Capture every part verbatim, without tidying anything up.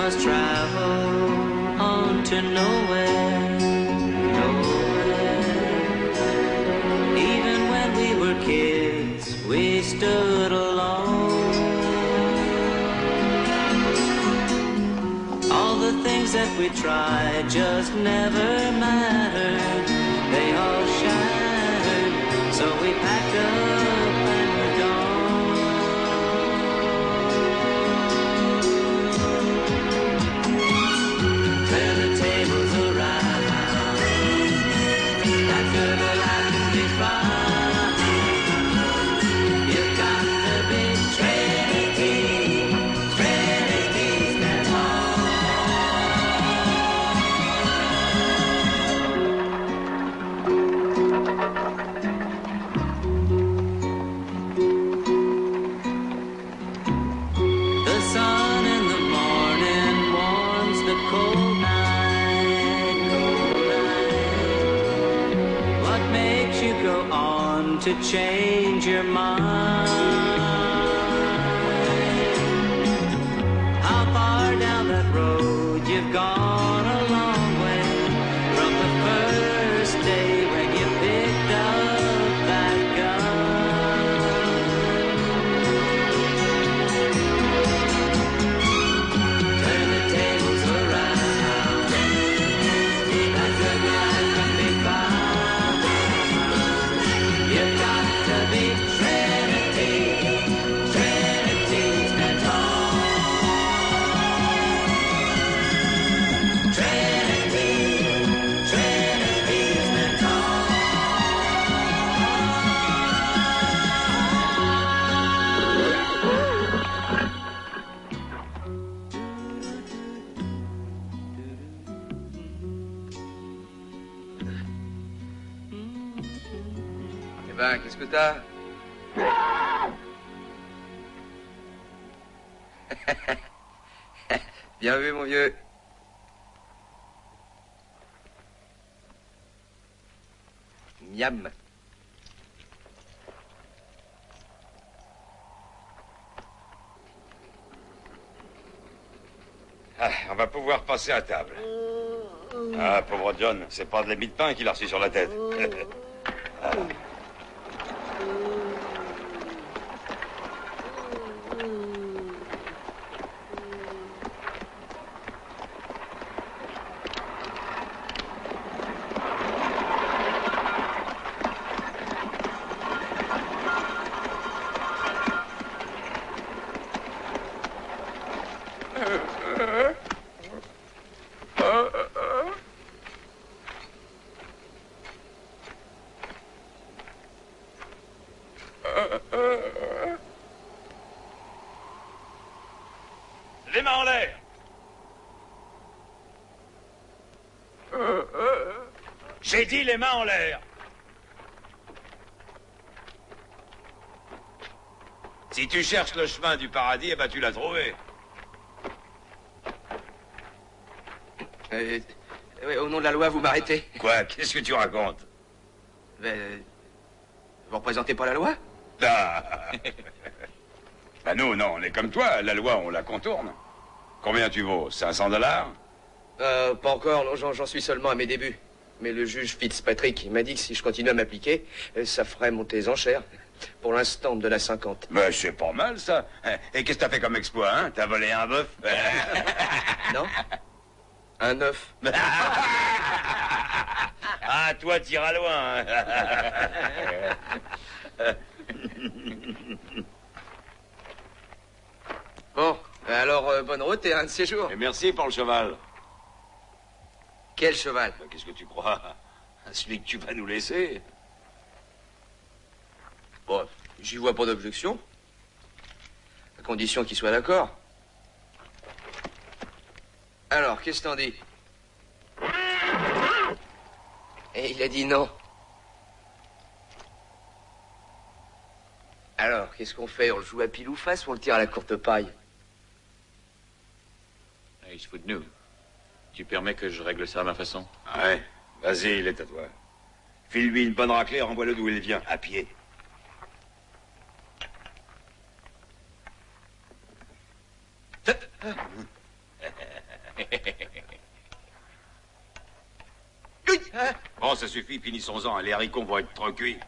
us travel on to nowhere, nowhere. Even when we were kids, we stood alone. All the things that we tried just never mattered. They all shattered, so we packed up and we're gone. Turn the tables around. That good life can be found. You've got to be Trinity, Trinity, stand The sun in the morning warms the cold night, cold night. What makes you go on to change your mind? How far down that road you've gone a long way from the first day when you picked up that gun. Turn the tables around. That good life can be found. You've got to be Trinity, Trinity, stand tall. Trinity, Trinity, stand tall. Eh ben, qu'est-ce que t'as? Bien vu, mon vieux. Miam. Ah, on va pouvoir passer à table. Ah, pauvre John, c'est pas de l'émi de pain qu'il a reçu sur la tête. Ah. Les mains en l'air. J'ai dit les mains en l'air. Si tu cherches le chemin du paradis, eh ben tu l'as trouvé. Euh, ouais, au nom de la loi, vous m'arrêtez. Quoi? Qu'est-ce que tu racontes? Ben, vous représentez pas la loi? Ah. Ben nous, non, on est comme toi. La loi, on la contourne. Combien tu vaux? cinq cents dollars? Euh, pas encore, non, j'en j'en suis seulement à mes débuts. Mais le juge Fitzpatrick, il m'a dit que si je continue à m'appliquer, euh, ça ferait monter les enchères. Pour l'instant, de la cinquante. Ben, c'est pas mal, ça. Et qu'est-ce que t'as fait comme exploit, hein? T'as volé un bœuf? Non? Un œuf. Ah, toi, t'iras loin. Bon, alors, euh, bonne route et un de ces jours. Et merci pour le cheval. Quel cheval? Ben, qu'est-ce que tu crois? Celui que tu vas nous laisser. Bon, j'y vois pas d'objection. À condition qu'il soit d'accord. Alors, qu'est-ce que t'en dis? Et il a dit non. Alors, qu'est-ce qu'on fait? On le joue à pile ou face ou on le tire à la courte paille? Il se fout de nous. Tu permets que je règle ça à ma façon? Ouais, vas-y, il est à toi. File-lui une bonne raclée, renvoie-le d'où il vient, à pied. ça suffit, finissons-en. Les haricots vont être trop cuits.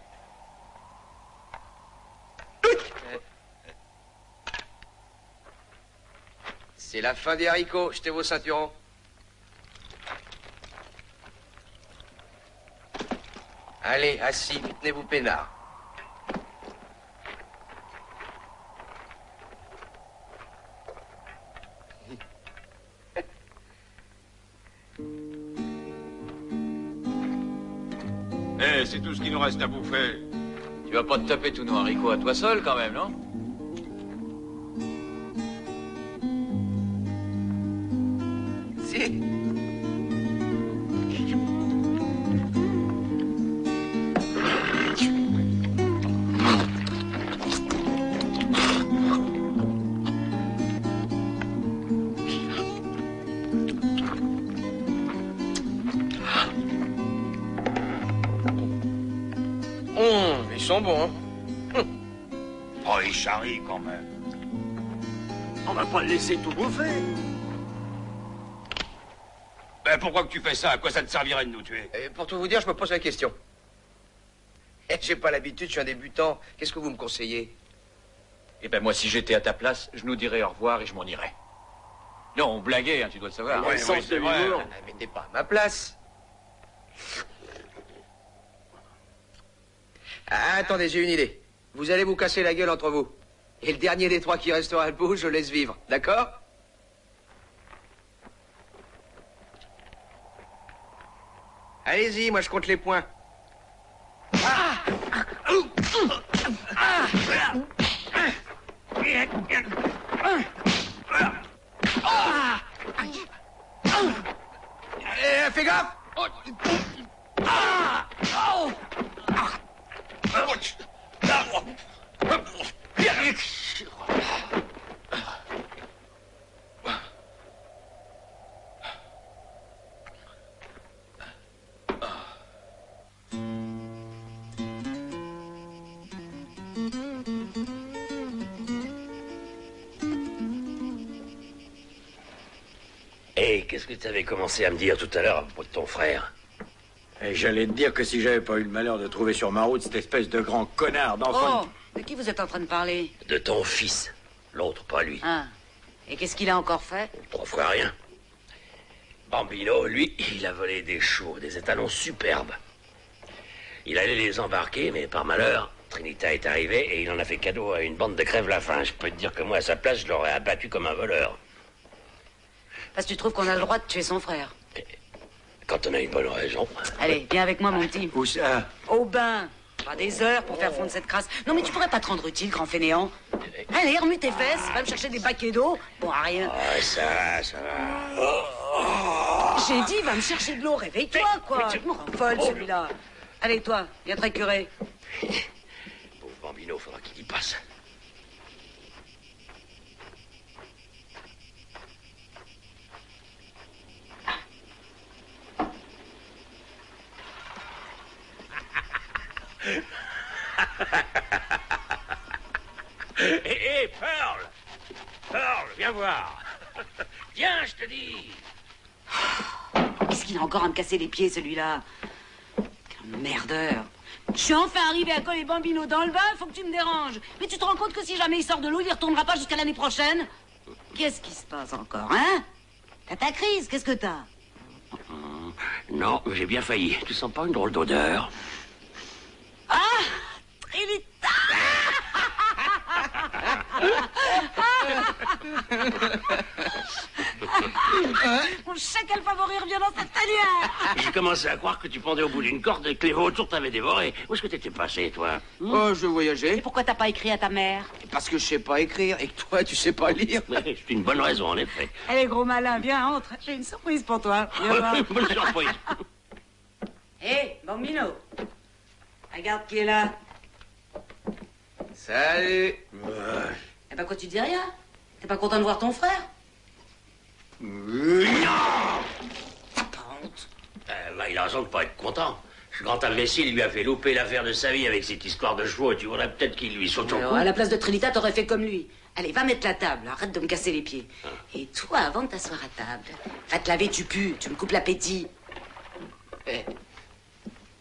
C'est la fin des haricots. Jetez vos ceinturons. Allez, assis, tenez-vous peinard. Eh, c'est tout ce qu'il nous reste à bouffer. Tu vas pas te taper tous nos haricots à toi seul, quand même, non? Si. Hum, ils sont bons, hein. Oh, il charrie quand même. On va pas le laisser tout bouffer. Ben, pourquoi que tu fais ça? À quoi ça te servirait de nous tuer? Et pour tout vous dire, je me pose la question. Eh, j'ai pas l'habitude, je suis un débutant. Qu'est-ce que vous me conseillez? Eh ben, moi, si j'étais à ta place, je nous dirais au revoir et je m'en irais. Non, on blaguait, hein, tu dois le savoir. Ouais, le sens oui, c'est de vrai. l'humour. Ah, mais t'es pas à ma place. Ah, attendez, j'ai une idée. Vous allez vous casser la gueule entre vous. Et le dernier des trois qui restera debout, je laisse vivre. D'accord? Allez-y, moi je compte les points. Eh, fais gaffe! Hé, qu'est-ce que tu avais commencé à me dire tout à l'heure à propos de ton frère? Et j'allais te dire que si j'avais pas eu le malheur de trouver sur ma route cette espèce de grand connard d'enfant... Oh, de qui vous êtes en train de parler? De ton fils. L'autre, pas lui. Ah. Et qu'est-ce qu'il a encore fait? Trois fois rien. Bambino, lui, il a volé des chevaux, des étalons superbes. Il allait les embarquer, mais par malheur, Trinita est arrivée et il en a fait cadeau à une bande de crève-la-faim. Je peux te dire que moi, à sa place, je l'aurais abattu comme un voleur. Parce que tu trouves qu'on a le droit de tuer son frère. Quand on a une bonne raison. Allez, viens avec moi, mon petit. Où ça? Au bain. Pas des heures pour faire fondre cette crasse. Non, mais tu pourrais pas te rendre utile, grand fainéant. Allez, remue tes fesses, va me chercher des baquets d'eau. Bon, à rien. Ah, ça va, ça va. J'ai dit, va me chercher de l'eau, réveille-toi, quoi. Je me rends folle, celui-là. Allez, toi, viens te récurer. Pauvre Bambino, faudra qu'il y passe. Hé, hé, Pearl! Pearl, viens voir! Viens, je te dis! Qu'est-ce qu'il a encore à me casser les pieds, celui-là? Quel merdeur. Je suis enfin arrivé à coller Bambino dans le bain, faut que tu me déranges. Mais tu te rends compte que si jamais il sort de l'eau, il ne retournera pas jusqu'à l'année prochaine? Qu'est-ce qui se passe encore, hein? T'as ta crise, qu'est-ce que t'as? Non, mais j'ai bien failli. Tu sens pas une drôle d'odeur? Ah! Trinita! Mon chacal favori revient dans cette tanière! J'ai commencé à croire que tu pendais au bout d'une corde et que les vautours t'avaient dévoré. Où est-ce que t'étais passé, toi? Oh, je voyageais. Et pourquoi t'as pas écrit à ta mère? Parce que je sais pas écrire et que toi, tu sais pas lire. C'est une bonne raison, en effet. Allez, gros malin, viens, entre. J'ai une surprise pour toi. Viens voir. Bonne surprise. Hé, Bambino. Regarde qui est là. Salut. Eh ben, quoi, tu dis rien? T'es pas content de voir ton frère? T'as pas honte? Euh, bah, il a raison de pas être content. Ce grand imbécile lui a fait louper l'affaire de sa vie avec cette histoire de chevaux. Tu voudrais peut-être qu'il lui saute au Alors, cou. à la place de Trinita, t'aurais fait comme lui. Allez, va mettre la table, arrête de me casser les pieds. Et toi, avant de t'asseoir à table, va te laver, tu pues, tu me coupes l'appétit. Eh,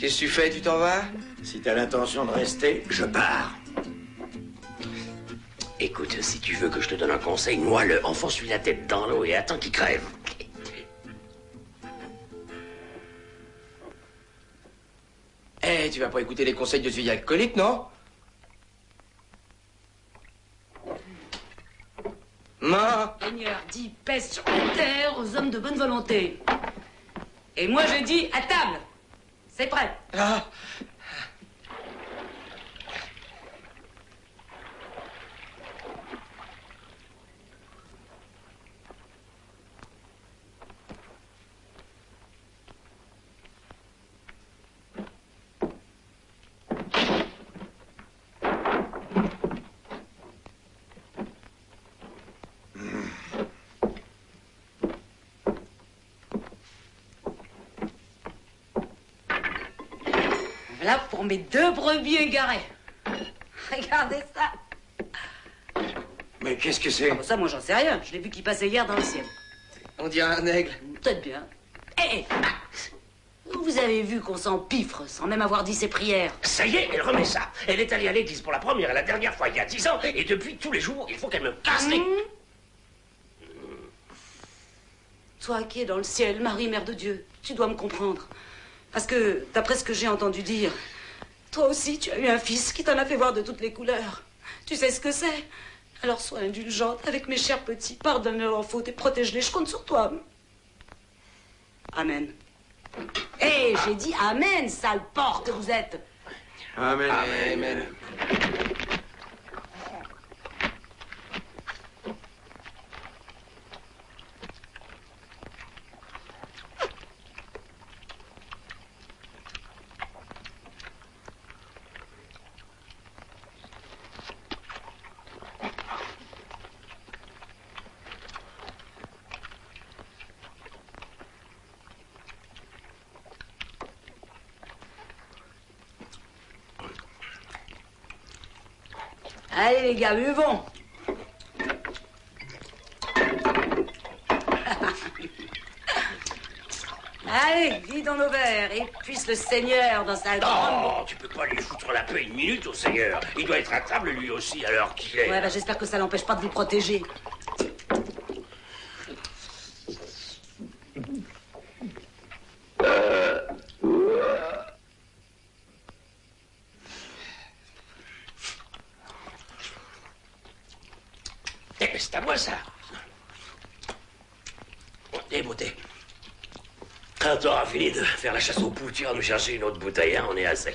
Qu'est-ce que tu fais? Tu t'en vas? Si t'as l'intention de rester, je pars. Écoute, si tu veux que je te donne un conseil, noie-le, enfonce-lui la tête dans l'eau et attends qu'il crève. Eh, tu vas pas écouter les conseils de ce vieil alcoolique, non? Ma. Seigneur dit pèse sur la terre aux hommes de bonne volonté. Et moi je dis à table. C'est prêt. Ah. Voilà pour mes deux brebis égarées. Regardez ça. Mais qu'est-ce que c'est? Ah, bah ça, moi, j'en sais rien. Je l'ai vu qui passait hier dans le ciel. On dirait un aigle. Peut-être bien. Eh, eh, vous avez vu qu'on s'empiffre sans même avoir dit ses prières. Ça y est, elle remet ça. Elle est allée à l'église pour la première et la dernière fois il y a dix ans, et depuis tous les jours, il faut qu'elle me casse les... Mmh. Toi qui es dans le ciel, Marie, Mère de Dieu, tu dois me comprendre. Parce que, d'après ce que j'ai entendu dire, toi aussi, tu as eu un fils qui t'en a fait voir de toutes les couleurs. Tu sais ce que c'est? Alors sois indulgente avec mes chers petits, pardonne-leur en faute et protège-les, je compte sur toi. Amen. Hé, hey, j'ai dit amen, sale porc que vous êtes. Amen. Amen. Amen. Allez les gars, buvons. Allez, vidons nos verres et puisse le Seigneur dans sa grande... Oh, tu peux pas lui foutre la paix une minute au Seigneur. Il doit être à table lui aussi à l'heure qu'il est. Ouais, bah j'espère que ça l'empêche pas de vous protéger. Eh, c'est à moi ça. Eh, beauté. Quand t'auras fini de faire la chasse aux poux, tu iras nous chercher une autre bouteille, hein, on est à sec.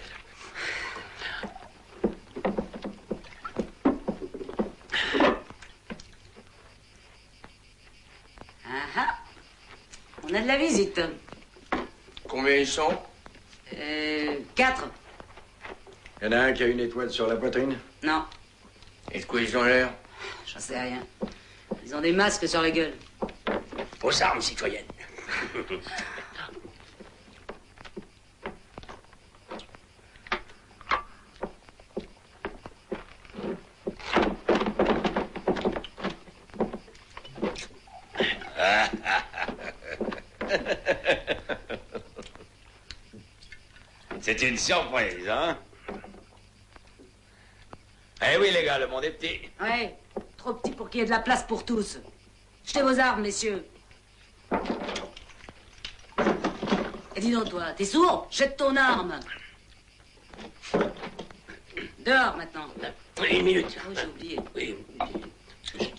Ah ah. On a de la visite. Combien ils sont? Euh... Quatre. Il y en a un qui a une étoile sur la poitrine? Non, Et de quoi ils ont l'air? j'en sais rien. Ils ont des masques sur la gueule. Aux armes, citoyennes. C'est une surprise, hein? Eh oui, les gars, le monde est petit. Ouais, trop petit pour qu'il y ait de la place pour tous. Jetez vos armes, messieurs. Et dis donc, toi, t'es sourd? Jette ton arme. Dehors, maintenant. Une minute. Oh, j'ai oublié. Oui. Parce que je te...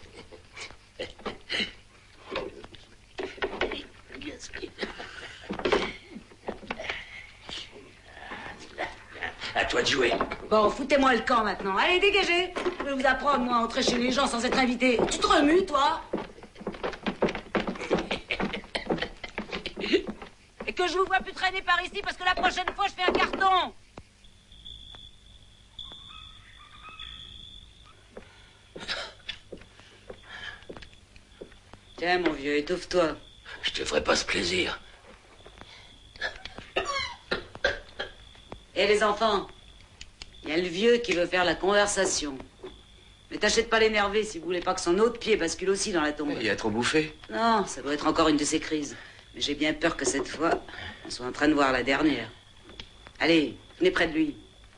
À toi de jouer. Bon, foutez-moi le camp maintenant. Allez, dégagez. Je vais vous apprendre, moi, à entrer chez les gens sans être invité. Tu te remues, toi? Et que je vous vois plus traîner par ici parce que la prochaine fois, je fais un carton. Tiens, mon vieux, étouffe-toi. Je te ferai pas ce plaisir. Et les enfants, il y a le vieux qui veut faire la conversation. Mais tâchez de pas l'énerver si vous voulez pas que son autre pied bascule aussi dans la tombe. Il a trop bouffé. Non, ça doit être encore une de ces crises. Mais j'ai bien peur que cette fois, on soit en train de voir la dernière. Allez, venez près de lui.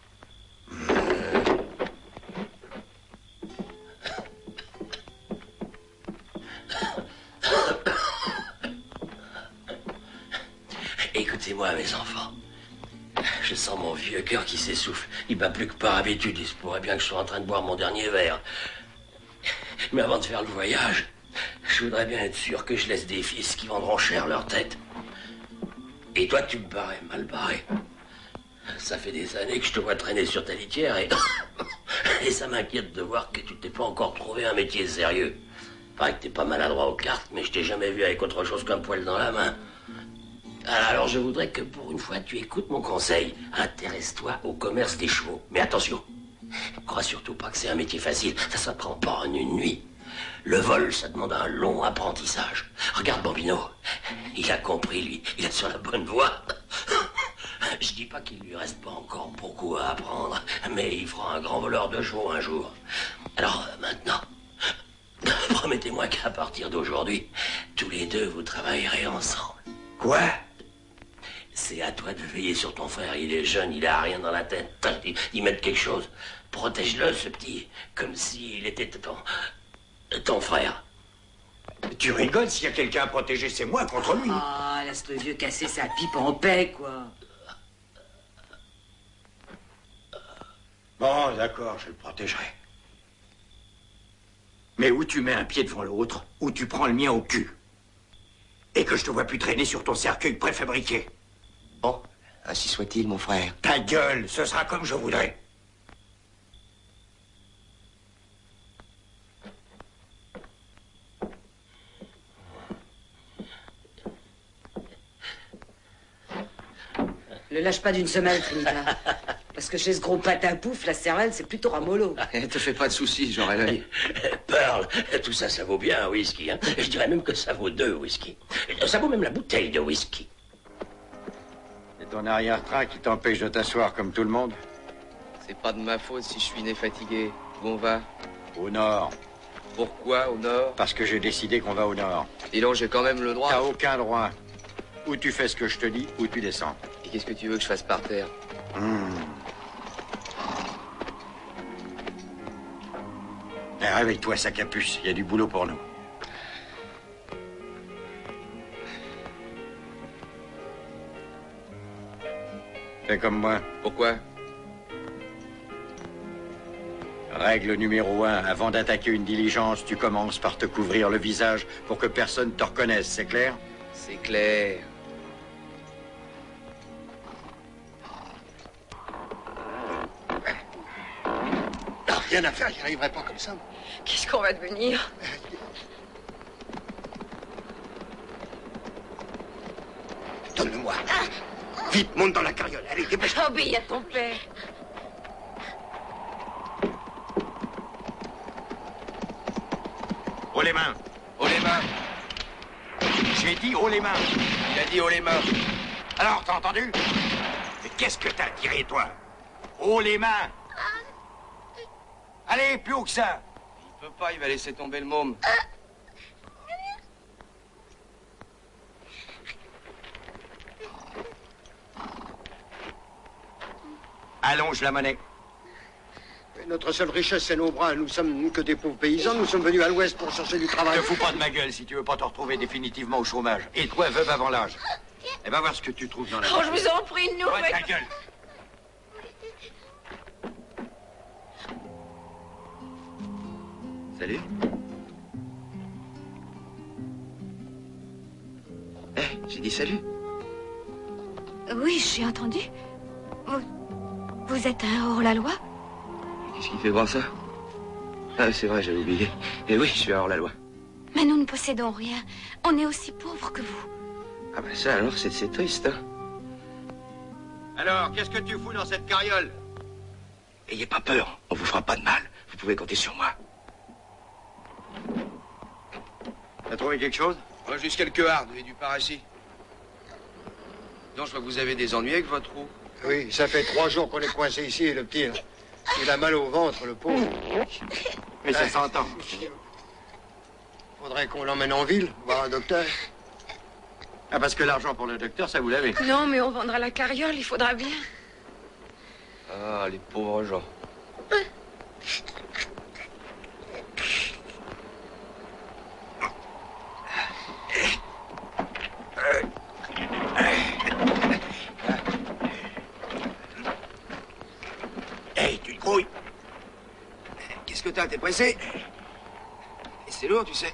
Écoutez-moi, mes enfants. Je sens mon vieux cœur qui s'essouffle. Il bat plus que par habitude. Il se pourrait bien que je sois en train de boire mon dernier verre. Mais avant de faire le voyage, je voudrais bien être sûr que je laisse des fils qui vendront cher leur tête. Et toi, tu me parais mal barré. Ça fait des années que je te vois traîner sur ta litière et... et ça m'inquiète de voir que tu t'es pas encore trouvé un métier sérieux. Paraît que t'es pas maladroit aux cartes, mais je t'ai jamais vu avec autre chose qu'un poil dans la main. Alors je voudrais que pour une fois tu écoutes mon conseil. Intéresse-toi au commerce des chevaux. Mais attention, crois surtout pas que c'est un métier facile. Ça s'apprend pas en une nuit. Le vol, ça demande un long apprentissage. Regarde Bambino, il a compris lui, il est sur la bonne voie. Je dis pas qu'il lui reste pas encore beaucoup à apprendre, mais il fera un grand voleur de chevaux un jour. Alors maintenant, promettez-moi qu'à partir d'aujourd'hui, tous les deux vous travaillerez ensemble. Quoi? C'est à toi de veiller sur ton frère. Il est jeune, il a rien dans la tête. D'y mettre quelque chose. Protège-le, ce petit, comme s'il était ton... ton frère. Tu rigoles, s'il y a quelqu'un à protéger, c'est moi contre lui. Ah, laisse le vieux casser sa pipe en paix, quoi. Bon, d'accord, je le protégerai. Mais où tu mets un pied devant l'autre, ou tu prends le mien au cul. Et que je te vois plus traîner sur ton cercueil préfabriqué. Bon, ainsi soit-il, mon frère. Ta gueule, ce sera comme je voudrais. Le lâche pas d'une semelle, Trinita. Parce que chez ce gros patin pouf, la cervelle, c'est plutôt ramollo. Te fais pas de soucis, j'aurai l'œil. Pearl, tout ça, ça vaut bien un whisky, hein. Je dirais même que ça vaut deux whisky. Ça vaut même la bouteille de whisky. C'est ton arrière-train qui t'empêche de t'asseoir comme tout le monde? C'est pas de ma faute si je suis né fatigué. Où on va? Au nord. Pourquoi au nord? Parce que j'ai décidé qu'on va au nord. Dis donc, j'ai quand même le droit. T'as aucun droit. Ou tu fais ce que je te dis, ou tu descends. Et qu'est-ce que tu veux que je fasse par terre? Mmh. Eh, réveille-toi, sac à puce. Il y a du boulot pour nous. Fais comme moi. Pourquoi? Règle numéro un. Avant d'attaquer une diligence, tu commences par te couvrir le visage pour que personne te reconnaisse. C'est clair? C'est clair. Rien à faire, j'y arriverai pas comme ça. Qu'est-ce qu'on va devenir? Donne-le-moi. Vite, monte dans la carriole. Allez, dépêche-toi. Obéis à ton père. Haut les mains. Haut les mains. J'ai dit haut les mains. Il a dit haut les mains. Alors, t'as entendu? Mais qu'est-ce que t'as tiré, toi? Haut les mains. Allez, plus haut que ça. Il peut pas, il va laisser tomber le môme. Allonge la monnaie. Notre seule richesse, c'est nos bras. Nous sommes que des pauvres paysans. Nous sommes venus à l'ouest pour chercher du travail. Ne fous pas de ma gueule si tu veux pas te retrouver définitivement au chômage. Et toi, veuve avant l'âge. Et va voir ce que tu trouves dans la... Oh, je vous en prie, une Ouais, nouvelle. ta gueule. Salut. Eh, j'ai dit salut. Oui, j'ai entendu. Vous, vous êtes un hors-la-loi? Qu'est-ce qui fait voir ça? Ah, c'est vrai, j'avais oublié. Et oui, je suis hors la loi. Mais nous ne possédons rien. On est aussi pauvres que vous. Ah ben ça, alors, c'est c'est triste, hein. Alors, qu'est-ce que tu fous dans cette carriole? Ayez pas peur, on vous fera pas de mal. Vous pouvez compter sur moi. T'as trouvé quelque chose? Moi, juste quelques hardes et du parachi. Donc, je vois que vous avez des ennuis avec votre roue. Oui, ça fait trois jours qu'on est coincé ici, le petit. Là. Il a mal au ventre, le pauvre. Mais ça s'entend. Faudrait qu'on l'emmène en ville, voir un docteur. Ah, parce que l'argent pour le docteur, ça vous l'avez. Non, mais on vendra la carriole, il faudra bien. Ah, les pauvres gens. Hey, tu te grouilles. Qu'est-ce que t'as? T'es pressé? Et c'est lourd, tu sais.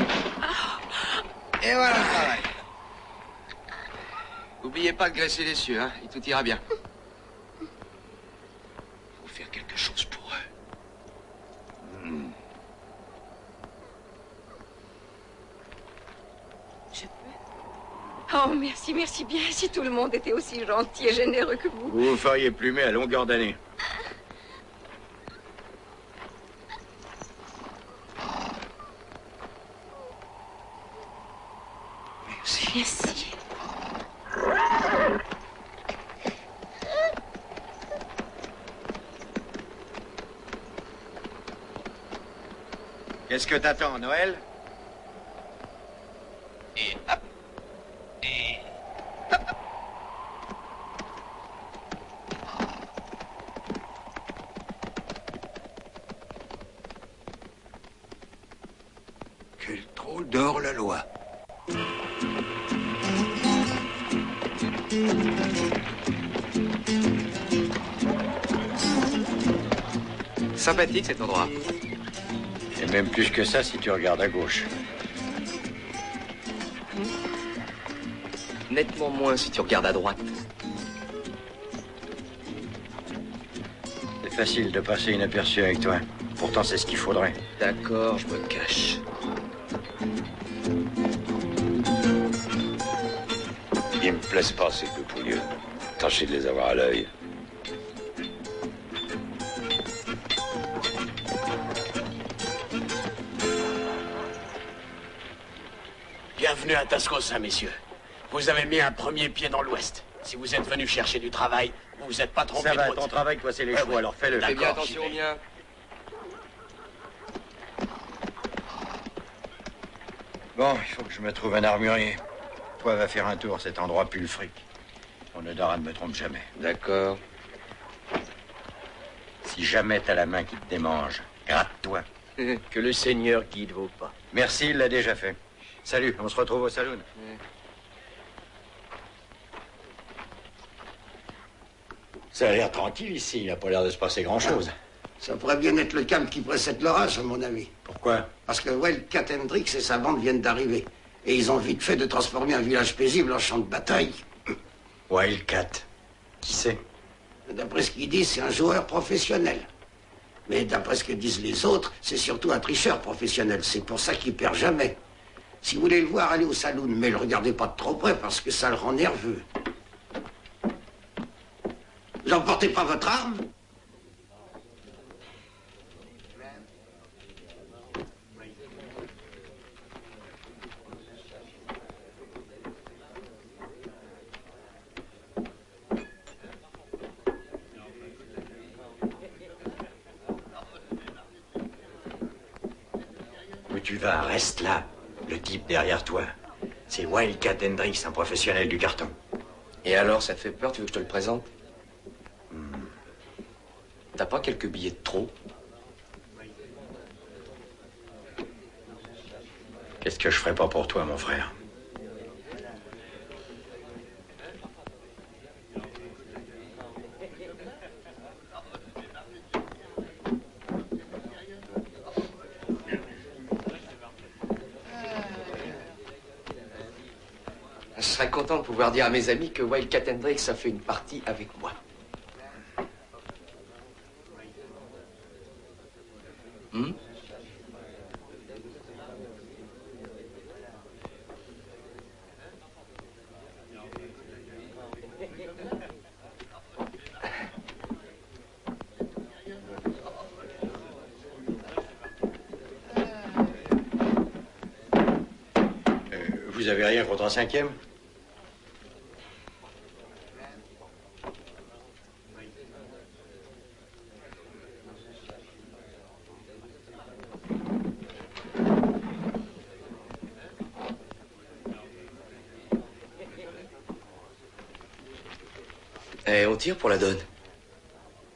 Et voilà le travail. N'oubliez pas de graisser les cieux, hein, et tout ira bien. Faut faire quelque chose pour eux. Hmm. Je peux? Oh, merci, merci bien. Si tout le monde était aussi gentil et généreux que vous. Vous vous feriez plumer à longueur d'année. Merci. Merci. Qu'est-ce que t'attends, Noël? Et hop. Et hop. Quel drôle d'hors-la-loi. Sympathique cet endroit. Et même plus que ça si tu regardes à gauche. Nettement moins si tu regardes à droite. C'est facile de passer inaperçu avec toi. Pourtant, c'est ce qu'il faudrait. D'accord, je me cache. Ils me plaisent pas, ces deux pouilleux. Tâchez de les avoir à l'œil. Bienvenue à Tascosa, messieurs. Vous avez mis un premier pied dans l'Ouest. Si vous êtes venus chercher du travail, vous vous êtes pas trompé Ça de va, route. ton travail, toi, c'est les Ouais, chevaux, ouais. alors fais-le. Fais bien D'accord, attention j'y au vais. mien. Bon, il faut que je me trouve un armurier. Toi, va faire un tour, cet endroit pue le fric. Mon Odara ne me trompe jamais. D'accord. Si jamais t'as la main qui te démange, gratte-toi. Que le Seigneur guide vos pas. Merci, il l'a déjà fait. Salut, on se retrouve au saloon. Ça a l'air tranquille ici, il n'a pas l'air de se passer grand-chose. Ça pourrait bien être le calme qui précède l'orage, à mon avis. Pourquoi? Parce que Wildcat Hendrix et sa bande viennent d'arriver. Et ils ont vite fait de transformer un village paisible en champ de bataille. Wildcat. Qui c'est? D'après ce qu'ils disent, c'est un joueur professionnel. Mais d'après ce que disent les autres, c'est surtout un tricheur professionnel. C'est pour ça qu'il perd jamais. Si vous voulez le voir, allez au saloon, mais le regardez pas de trop près parce que ça le rend nerveux. Vous n'emportez pas votre arme? Où tu vas, reste là. Le type derrière toi. C'est Wildcat Hendrix, un professionnel du carton. Et alors, ça te fait peur? Tu veux que je te le présente? hmm. T'as pas quelques billets de trop? Qu'est-ce que je ferais pas pour toi, mon frère? Je serais content de pouvoir dire à mes amis que Wildcat Hendrix a fait une partie avec moi. Hmm? Euh, vous avez rien contre un cinquième? Et on tire pour la donne.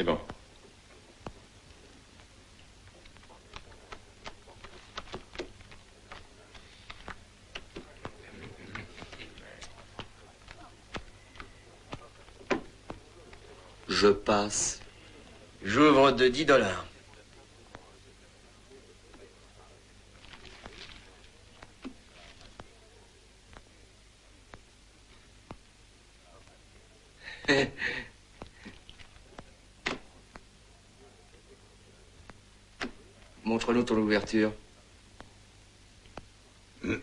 C'est bon. Je passe. J'ouvre de dix dollars. Montre-nous ton ouverture. Hmm?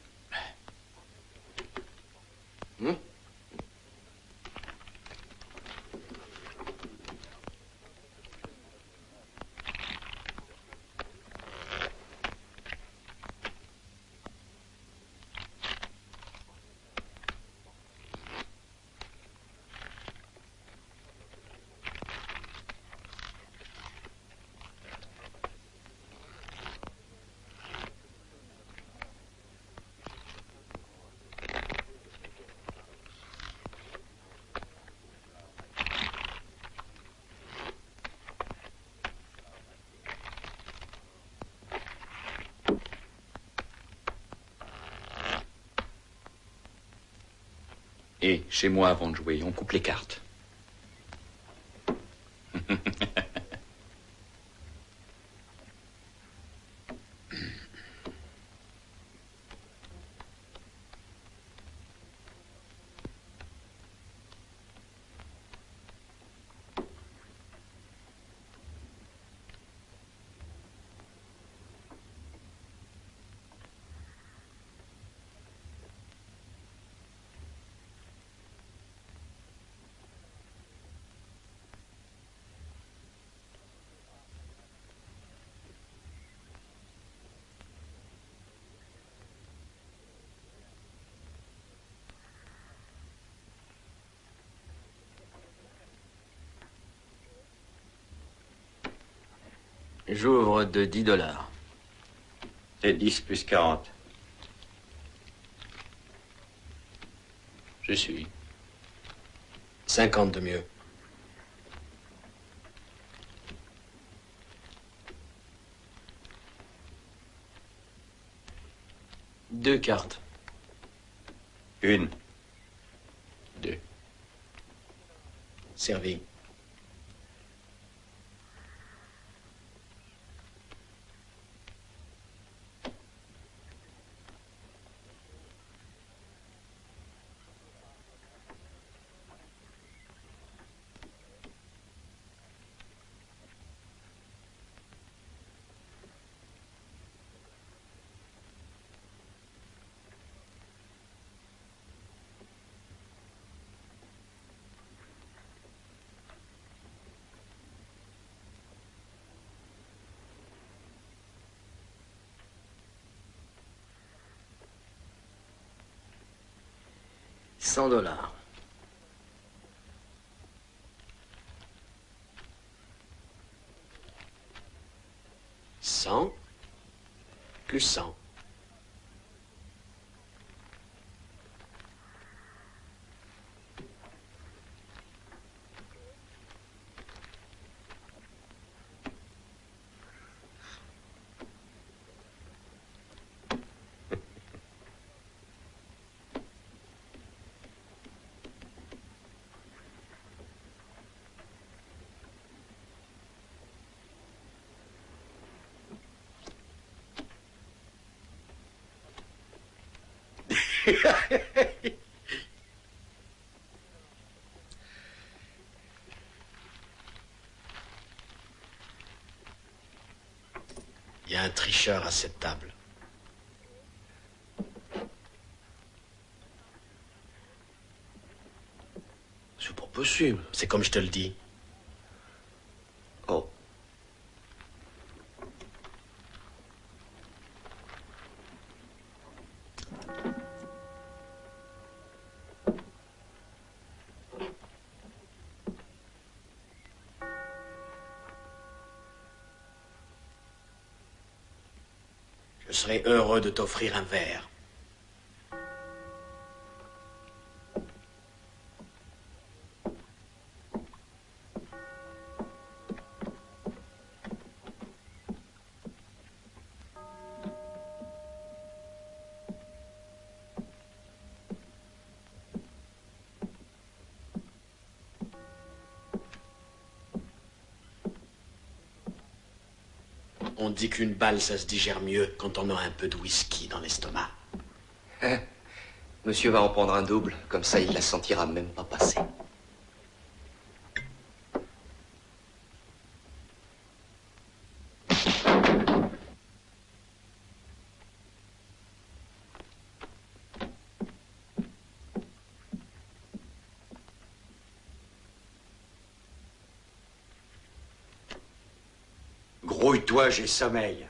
Et chez moi, avant de jouer, on coupe les cartes. J'ouvre de dix dollars. C'est dix plus quarante. Je suis. cinquante de mieux. Deux cartes. Une. Deux. Servi. Cent dollars. Cent plus cent. Il y a un tricheur à cette table. C'est pas possible. C'est comme je te le dis. Oh. Je serais heureux de t'offrir un verre. On dit qu'une balle, ça se digère mieux quand on a un peu de whisky dans l'estomac. Hein? Monsieur va en prendre un double, comme ça il la sentira même pas passer. Grouille-toi, j'ai sommeil.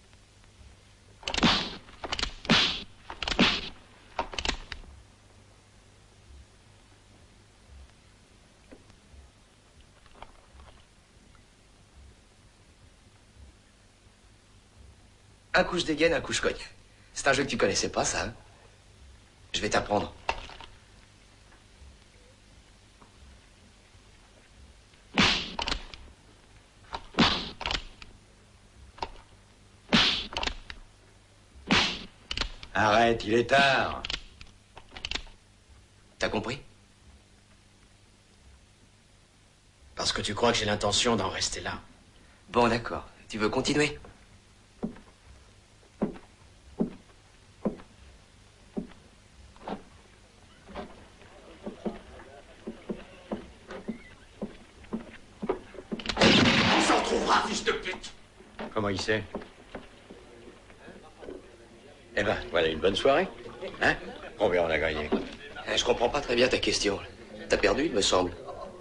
Un coup je dégaine, un coup je cogne. C'est un jeu que tu connaissais pas, ça, hein? Je vais t'apprendre. Arrête, il est tard. T'as compris? Parce que tu crois que j'ai l'intention d'en rester là. Bon, d'accord. Tu veux continuer? On s'en trouvera, fils de pute! Comment il sait? Eh ben, voilà une bonne soirée. Hein? Combien on a gagné? Eh, je comprends pas très bien ta question. T'as perdu, il me semble.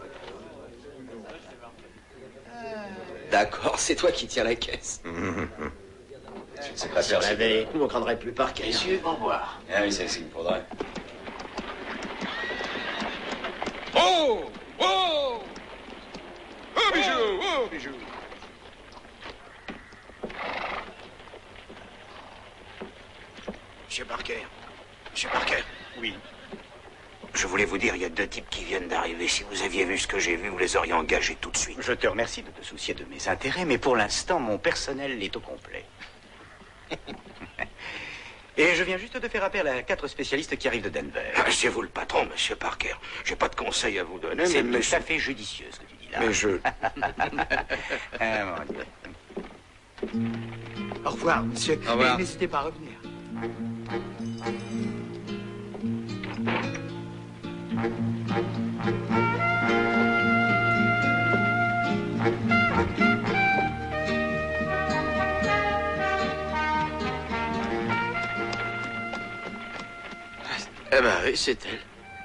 D'accord, c'est toi qui tiens la caisse. Je ne sais pas Pas faire sur la ça. veille, vous ne craindrez plus par quel yeux. Au revoir. Ah oui, c'est ce qu'il me faudrait. Oh! Oh! Oh, bijou! Oh, bijou! Monsieur Parker. Monsieur Parker. Oui. Je voulais vous dire, il y a deux types qui viennent d'arriver. Si vous aviez vu ce que j'ai vu, vous les auriez engagés tout de suite. Je te remercie de te soucier de mes intérêts, mais pour l'instant, mon personnel est au complet. Et je viens juste de faire appel à quatre spécialistes qui arrivent de Denver. Ah, c'est vous le patron, monsieur Parker. J'ai pas de conseils à vous donner, C'est mais... tout à fait judicieux ce que tu dis là. Mais je... Ah, mon Dieu. Au revoir, monsieur. Au revoir. Et n'hésitez pas à revenir. Eh ben oui, c'est elle.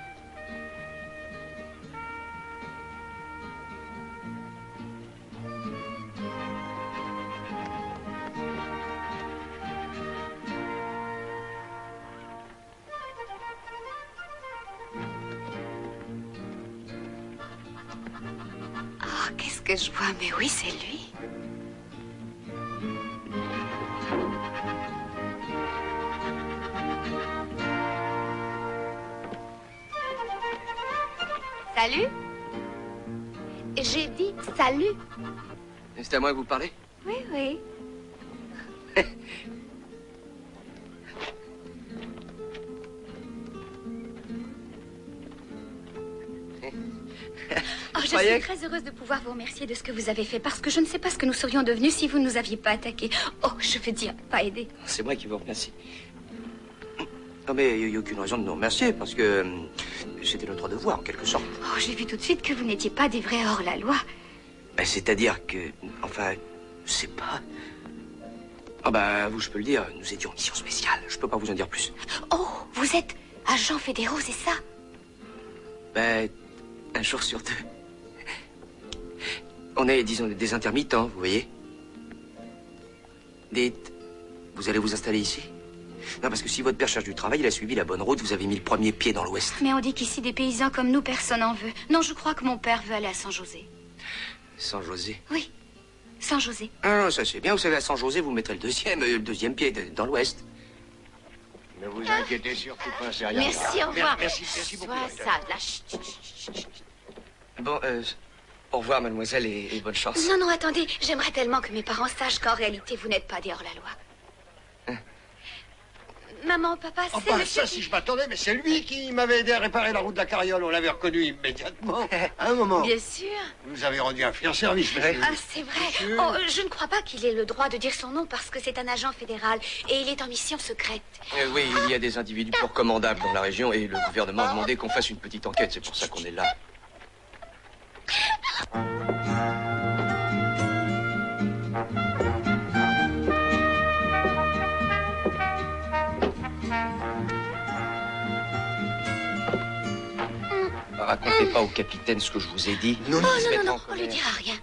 Oh, qu'est-ce que je vois? Mais oui, c'est lui. Salut? J'ai dit salut. C'est à moi que vous parlez? Oui, oui. Oh, je croyais suis très heureuse de pouvoir vous remercier de ce que vous avez fait, parce que je ne sais pas ce que nous serions devenus si vous ne nous aviez pas attaqués. Oh, je veux dire, pas aidés. C'est moi qui vous remercie. Non, mais il n'y a aucune raison de nous remercier, parce que euh, c'était notre devoir, en quelque sorte. Oh, j'ai vu tout de suite que vous n'étiez pas des vrais hors-la-loi. Ben, c'est-à-dire que, enfin, c'est pas... Ah bah, vous, je peux le dire, nous étions en mission spéciale. Je peux pas vous en dire plus. Oh, vous êtes agents fédéraux, c'est ça? Ben, un jour sur deux. On est, disons, des intermittents, vous voyez. Dites, vous allez vous installer ici? Non, parce que si votre père cherche du travail, il a suivi la bonne route, vous avez mis le premier pied dans l'Ouest. Mais on dit qu'ici, des paysans comme nous, personne n'en veut. Non, je crois que mon père veut aller à San-José. San José? Oui, San-José. Ah non, ça c'est bien, vous savez, à San José, vous mettrez le deuxième, euh, le deuxième pied de- dans l'Ouest. Ne vous inquiétez surtout pas, c'est rien. de Merci, grave. au revoir. Merci, merci beaucoup. Sois docteur. sage, là. Chut, chut, chut, chut. Bon, euh, au revoir, mademoiselle, et, et bonne chance. Non, non, attendez. J'aimerais tellement que mes parents sachent qu'en réalité, vous n'êtes pas des hors-la-loi. Hein? Maman, papa, Oh, c'est bah, monsieur ça, qui- si je m'attendais, mais c'est lui qui m'avait aidé à réparer la route de la carriole. On l'avait reconnu immédiatement. À un moment. Bien sûr. Vous nous avez rendu un fier service, monsieur. Ah, c'est vrai. Oh, je ne crois pas qu'il ait le droit de dire son nom parce que c'est un agent fédéral et il est en mission secrète. Euh, oui, il y a des individus peu recommandables dans la région et le gouvernement a demandé qu'on fasse une petite enquête. C'est pour ça qu'on est là. Racontez pas au capitaine ce que je vous ai dit. Non, il non, se non, mettra non, en on lui colère. dira rien.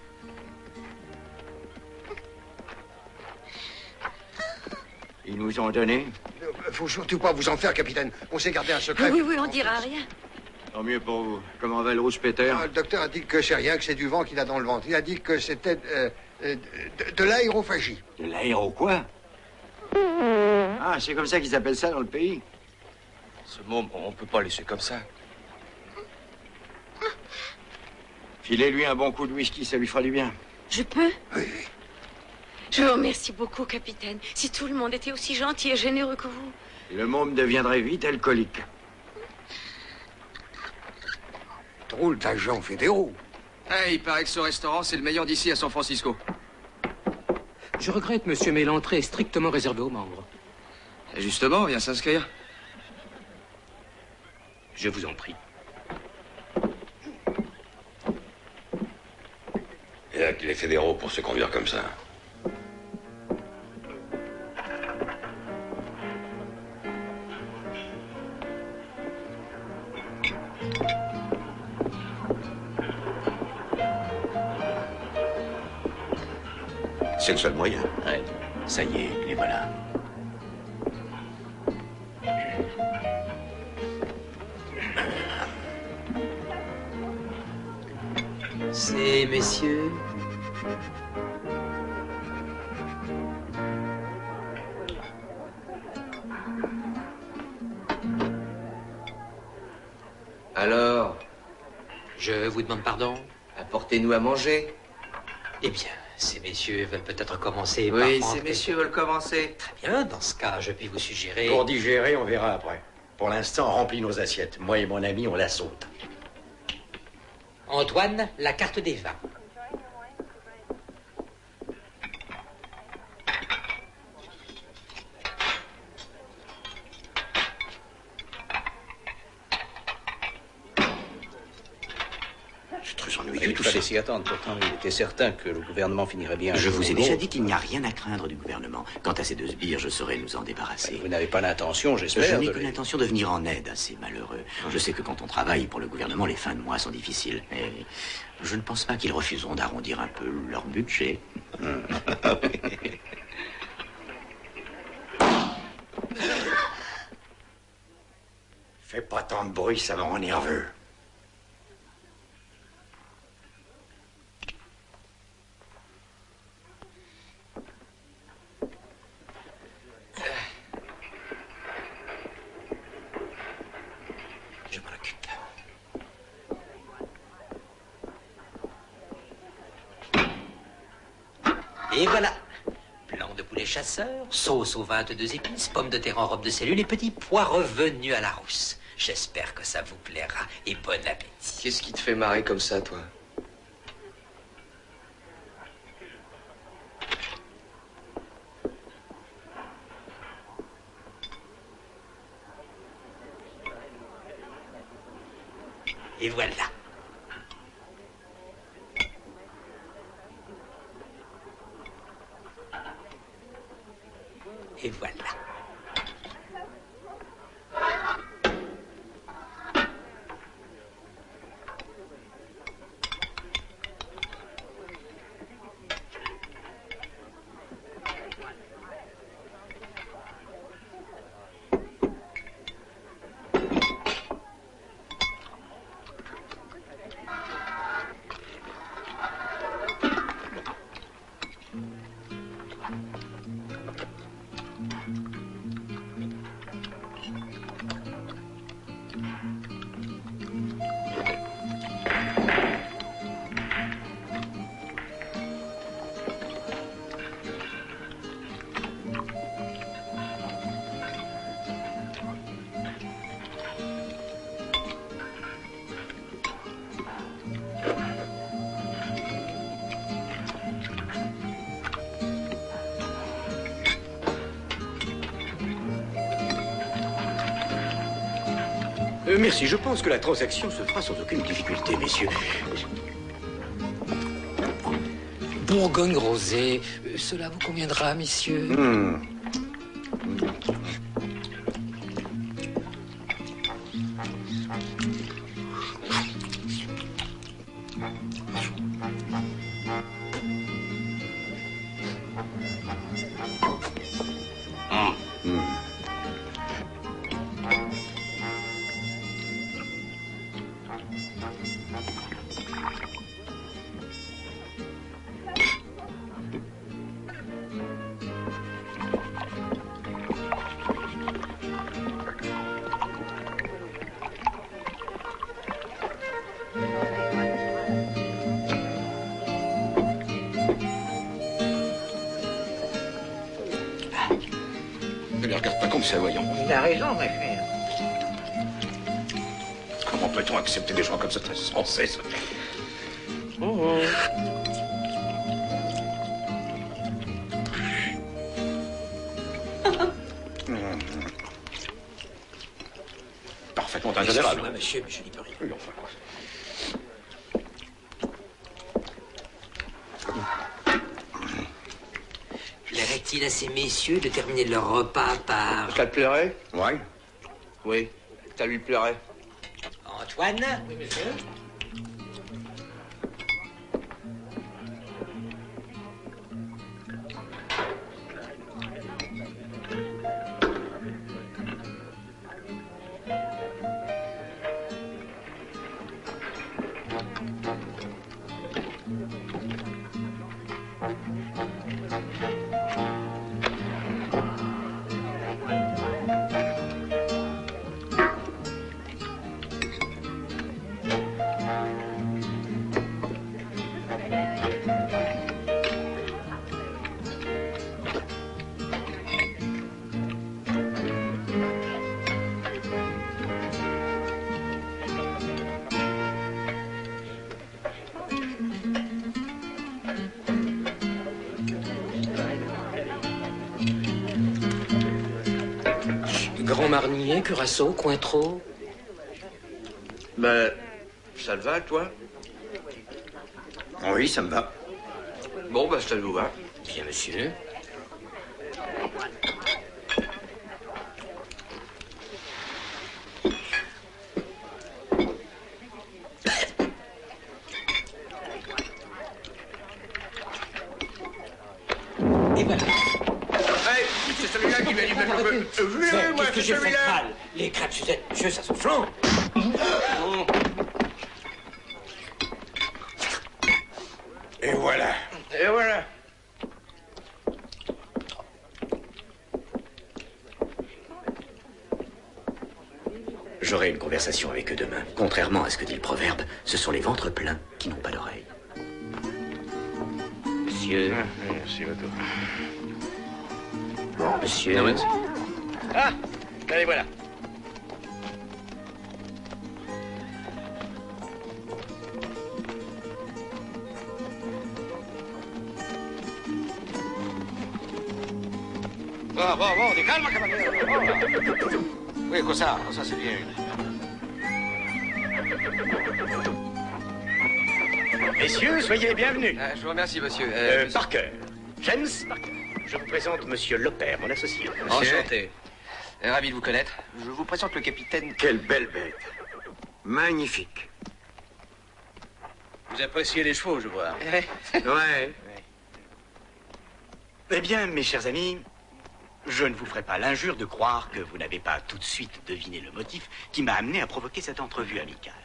Ils nous ont donné. Faut surtout pas vous en faire, capitaine. On s'est gardé un secret. Oui, oui, on dira rien. Tant mieux pour vous. Comment va le rouge Peter? Ah, le docteur a dit que c'est rien, que c'est du vent qu'il a dans le ventre. Il a dit que c'était euh, euh, de, de l'aérophagie. De l'aéro quoi? Ah, c'est comme ça qu'ils appellent ça dans le pays. Ce mot, on peut pas laisser comme ça. Filez-lui un bon coup de whisky, ça lui fera du bien. Je peux? Je vous remercie beaucoup, capitaine. Si tout le monde était aussi gentil et généreux que vous. Le môme deviendrait vite alcoolique. Drôle d'agents fédéraux. Eh, il paraît que ce restaurant, c'est le meilleur d'ici à San Francisco. Je regrette, monsieur, mais l'entrée est strictement réservée aux membres. Et justement, viens s'inscrire. Je vous en prie. Il y a que les fédéraux pour se conduire comme ça. C'est le seul moyen. Ouais, ça y est, les voilà. Ces messieurs... Alors, Je vous demande pardon. apportez-nous à manger. Eh bien, ces messieurs veulent peut-être commencer par... Oui, prendre ces messieurs veulent commencer. Très bien, dans ce cas, je puis vous suggérer... Pour digérer, on verra après. Pour l'instant, on remplit nos assiettes. Moi et mon ami, on la saute. Antoine, la carte des vins. C'est très ennuyeux Il tout fallait ça. s'y attendre. Pourtant, il était certain que le gouvernement finirait bien. Je un vous jour ai ou déjà l'autre. dit qu'il n'y a rien à craindre du gouvernement. Quant à ces deux sbires, je saurais nous en débarrasser. Vous n'avez pas l'intention, Je j'espère. n'ai de que les- l'intention de venir en aide à ces malheureux. Je sais que quand on travaille pour le gouvernement, les fins de mois sont difficiles. Et je ne pense pas qu'ils refuseront d'arrondir un peu leur budget. Fais pas tant de bruit, ça me rend nerveux. Je m'en occupe. Et voilà. Blanc de poulet chasseur, sauce aux vingt-deux épices, pommes de terre en robe de cellule et petits pois revenus à la rousse. J'espère que ça vous plaira et bon appétit. Qu'est-ce qui te fait marrer comme ça, toi? Et voilà. Et voilà. Euh, merci, je pense que la transaction se fera sans aucune difficulté, messieurs. Bourgogne rosé, euh, cela vous conviendra, messieurs? Mmh. Ne les regarde pas comme ça, voyons. Il a raison, ma chère. Comment peut-on accepter des gens comme ça sans cesse? Oh, oh. Parfaitement ingérable. Excusez-moi, monsieur, mais je n'y peux rien. Oui, enfin. Plairait-il à ces messieurs de terminer leur repas par... Ça te plairait? Ouais. Oui, ça lui plairait. Antoine? Oui, monsieur. Grand Marnier, Curaçao, Cointreau. Ben, ça te va, toi? Oui, ça me va. Bon, ben, ça vous va. Bien, monsieur. Et voilà. Hey, c'est celui-là qui m'a dit mettre le feu. Euh, oui, oui, moi, Qu'est-ce que c'est j'ai fait de celui-là. mal? Les crêpes Suzette, monsieur, ça se flanque. Et voilà. Et voilà. J'aurai une conversation avec eux demain. Contrairement à ce que dit le proverbe, ce sont les ventres pleins qui n'ont pas d'oreilles. Monsieur. Ah, merci, retour. Bon, monsieur. Non, merci. Ah, allez, voilà. Bon, bon, bon, des calmes, camarade. Oui, comme ça, comme ça, c'est bien. Messieurs, soyez les bienvenus. Ah, je vous remercie, monsieur. Euh, Euh, monsieur- Parker. James Parker. Je vous présente Monsieur Lopère, mon associé. Enchanté. Euh, Ravi de vous connaître. Je vous présente le capitaine... Quelle belle bête. Magnifique. Vous appréciez les chevaux, je vois. Ouais. Eh bien, mes chers amis, je ne vous ferai pas l'injure de croire que vous n'avez pas tout de suite deviné le motif qui m'a amené à provoquer cette entrevue amicale.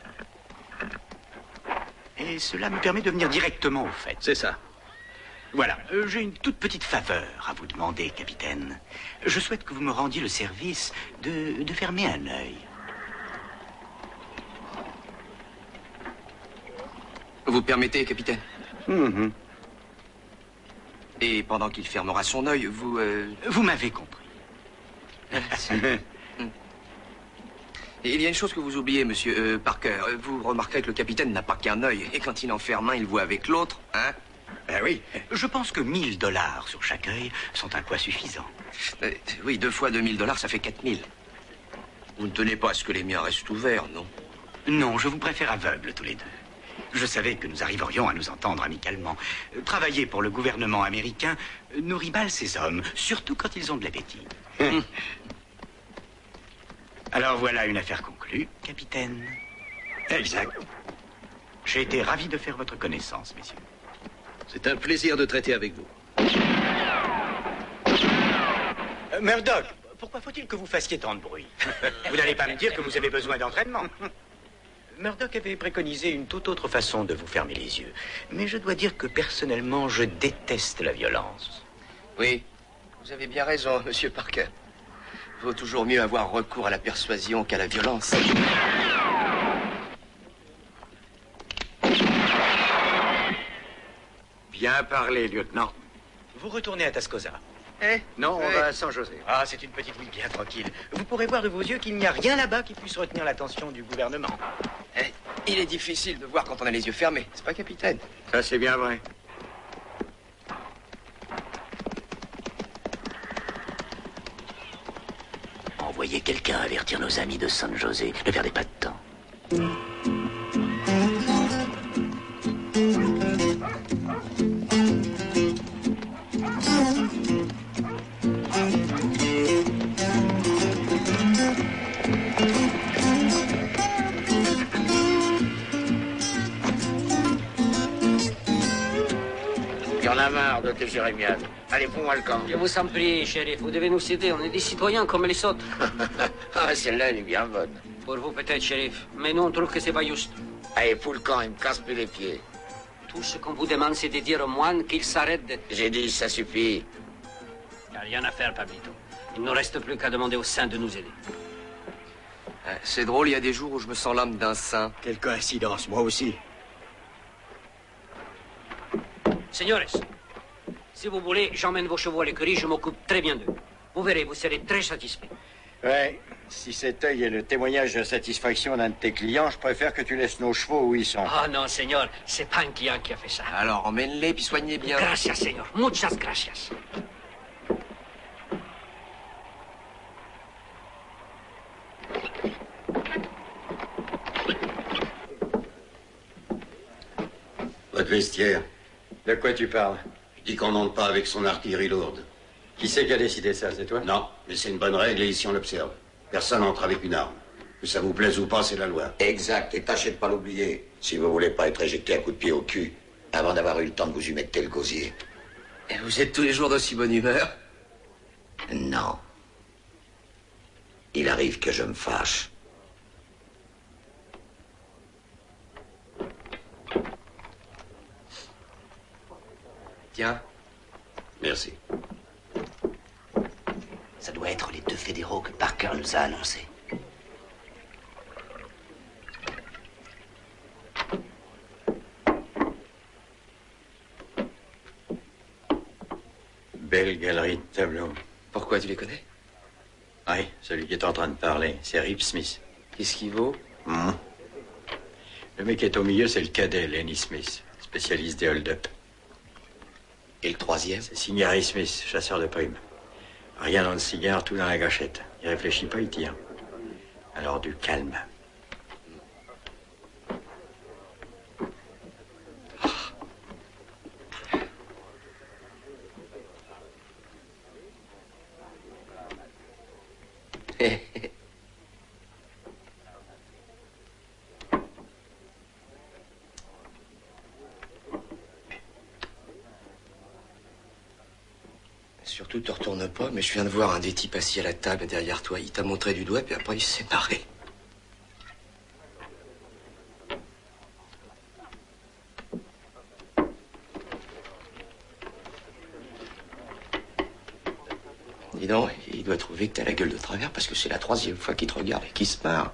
Et cela me permet de venir directement au fait. C'est ça. Voilà, euh, j'ai une toute petite faveur à vous demander, capitaine. Je souhaite que vous me rendiez le service de, de fermer un œil. Vous permettez, capitaine? Mhm. Et pendant qu'il fermera son œil, vous... euh, Vous m'avez compris. Et il y a une chose que vous oubliez, monsieur euh, Parker. Vous remarquerez que le capitaine n'a pas qu'un œil. Et quand il en ferme un, il voit avec l'autre, hein? Ben oui, je pense que mille dollars sur chaque œil sont un poids suffisant. Euh, oui, deux fois deux mille dollars, ça fait quatre mille. Vous ne tenez pas à ce que les miens restent ouverts, non? Non, je vous préfère aveugles tous les deux. Je savais que nous arriverions à nous entendre amicalement. Travailler pour le gouvernement américain nourrit mal ces hommes, surtout quand ils ont de l'appétit. Alors voilà une affaire conclue, capitaine. Exact. J'ai été ravi de faire votre connaissance, messieurs. C'est un plaisir de traiter avec vous. Euh, Murdoch, pourquoi faut-il que vous fassiez tant de bruit? Vous n'allez pas me dire que vous avez besoin d'entraînement. Murdoch avait préconisé une toute autre façon de vous fermer les yeux. Mais je dois dire que personnellement, je déteste la violence. Oui, vous avez bien raison, monsieur Parker. Il vaut toujours mieux avoir recours à la persuasion qu'à la violence. Bien parlé, lieutenant. Vous retournez à Tascosa. Eh? Non, on Eh. va à San José. Ah, c'est une petite ville bien tranquille. Vous pourrez voir de vos yeux qu'il n'y a rien là-bas qui puisse retenir l'attention du gouvernement. Eh, il est difficile de voir quand on a les yeux fermés, c'est pas, capitaine? Ça, c'est bien vrai. Envoyez quelqu'un avertir nos amis de San José. Ne perdez pas de temps. Il y en a marre de tes jérémiades. Allez, fous-moi le camp. Je vous en prie, shérif, vous devez nous céder. On est des citoyens comme les autres. Ah, celle-là, elle est bien bonne. Pour vous peut-être, shérif, mais nous on trouve que c'est pas juste. Allez, fous le camp, il me casse plus les pieds. Tout ce qu'on vous demande, c'est de dire au moine qu'il s'arrête de... J'ai dit, ça suffit. Il n'y a rien à faire, Pablito. Il ne nous reste plus qu'à demander aux saints de nous aider. C'est drôle, il y a des jours où je me sens l'âme d'un saint. Quelle coïncidence, moi aussi. Señores, si vous voulez, j'emmène vos chevaux à l'écurie, je m'occupe très bien d'eux. Vous verrez, vous serez très satisfait. Ouais, si cet œil est le témoignage de satisfaction d'un de tes clients, je préfère que tu laisses nos chevaux où ils sont. Ah non, señor, c'est pas un client qui a fait ça. Alors, emmène-les, puis soignez bien. Gracias, señor. Muchas gracias. Votre vestiaire. De quoi tu parles? Je dis qu'on n'entre pas avec son artillerie lourde. Qui c'est qui a décidé ça, c'est toi? Non, mais c'est une bonne règle et ici on l'observe. Personne n'entre avec une arme. Que ça vous plaise ou pas, c'est la loi. Exact, et tâchez de pas l'oublier. Si vous voulez pas être éjecté à coups de pied au cul, avant d'avoir eu le temps de vous humecter le gosier. Et vous êtes tous les jours d'aussi bonne humeur? Non. Il arrive que je me fâche. Tiens. Merci. Ça doit être les deux fédéraux que Parker nous a annoncés. Belle galerie de tableaux. Pourquoi, tu les connais? Oui, celui qui est en train de parler, c'est Rip Smith. Qu'est-ce qu'il vaut? Mmh. Le mec qui est au milieu, c'est le cadet, Lenny Smith, spécialiste des hold-up. Et le troisième? C'est signé Harry Smith, chasseur de primes. Rien dans le cigare, tout dans la gâchette. Il réfléchit pas, il tire. Alors du calme. Surtout, te retourne pas, mais je viens de voir un des types assis à la table derrière toi. Il t'a montré du doigt, puis après il s'est barré. Dis donc, il doit trouver que t'as la gueule de travers parce que c'est la troisième fois qu'il te regarde et qu'il se marre.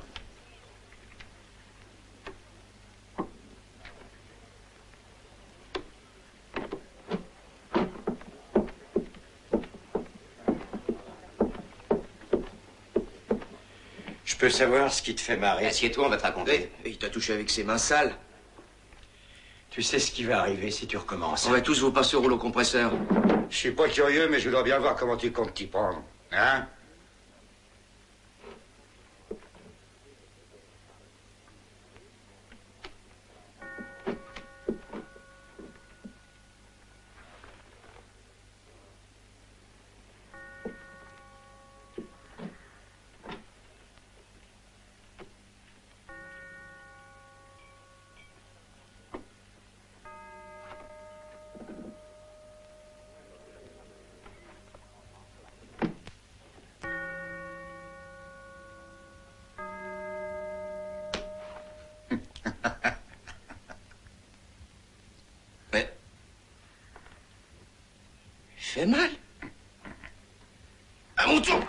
Je peux savoir ce qui te fait marrer? Assieds-toi, on va te raconter. Il t'a touché avec ses mains sales. Tu sais ce qui va arriver si tu recommences. On va tous vous passer au rouleau compresseur. Je suis pas curieux, mais je voudrais bien voir comment tu comptes t'y prendre. Hein? Mais... Il fait mal. À mon tour.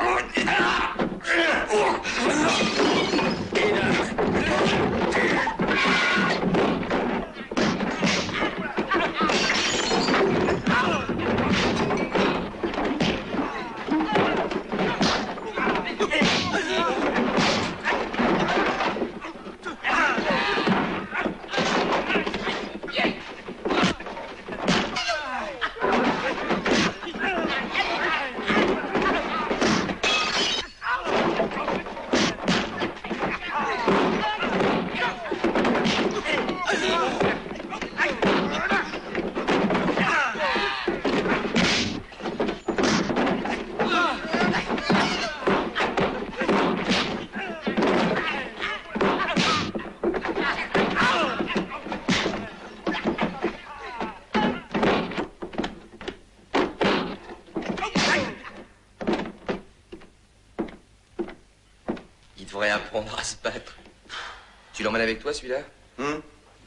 Il devrait apprendre à se battre. Tu l'emmènes avec toi, celui-là? Hum?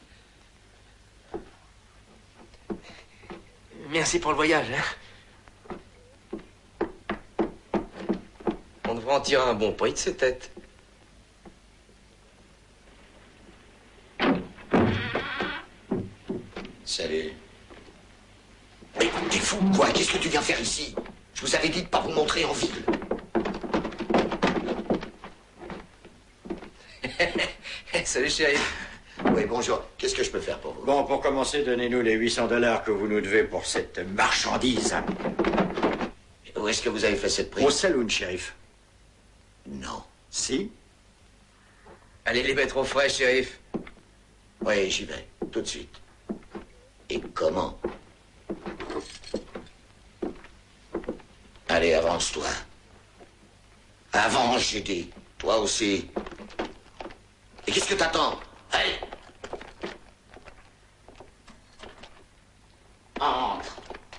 Merci pour le voyage, hein. On devrait en tirer un bon prix de ses têtes. Salut. Mais t'es fou, quoi? Qu'est-ce que tu viens faire ici? Je vous avais dit de pas vous montrer en ville. Salut, chérie. Oui, bonjour. Qu'est-ce que je peux faire pour vous? Bon, pour commencer, donnez-nous les huit cents dollars que vous nous devez pour cette marchandise. Où est-ce que vous avez fait cette prise? Au saloon, shérif. Non. Si? Allez les mettre au frais, shérif. Oui, j'y vais. Tout de suite. Et comment? Allez, avance-toi. Avance, j'ai dit. Toi aussi. Et qu'est-ce que t'attends? Allez. Entre.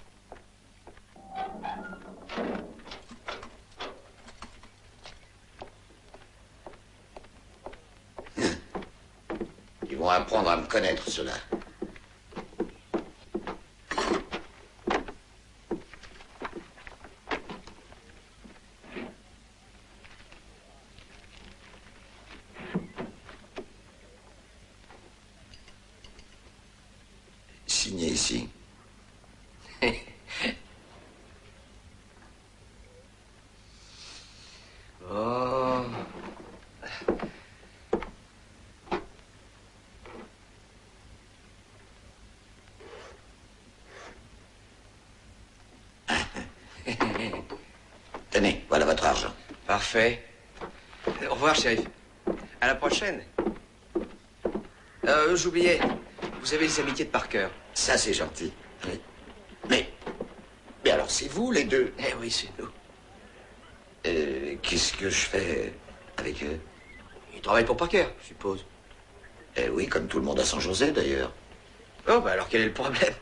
Ils vont apprendre à me connaître, ceux-là. Signé ici. Oh. Tenez, voilà votre argent. Parfait. Au revoir, shérif. À la prochaine. Euh, j'oubliais. Vous avez les amitiés de Parker. Ça, c'est gentil. Oui. Mais... Mais alors, c'est vous, les deux? Eh oui, c'est nous. Euh, qu'est-ce que je fais avec eux? Ils travaillent pour Parker, je suppose. Eh oui, comme tout le monde à San José, d'ailleurs. Oh, bah alors quel est le problème?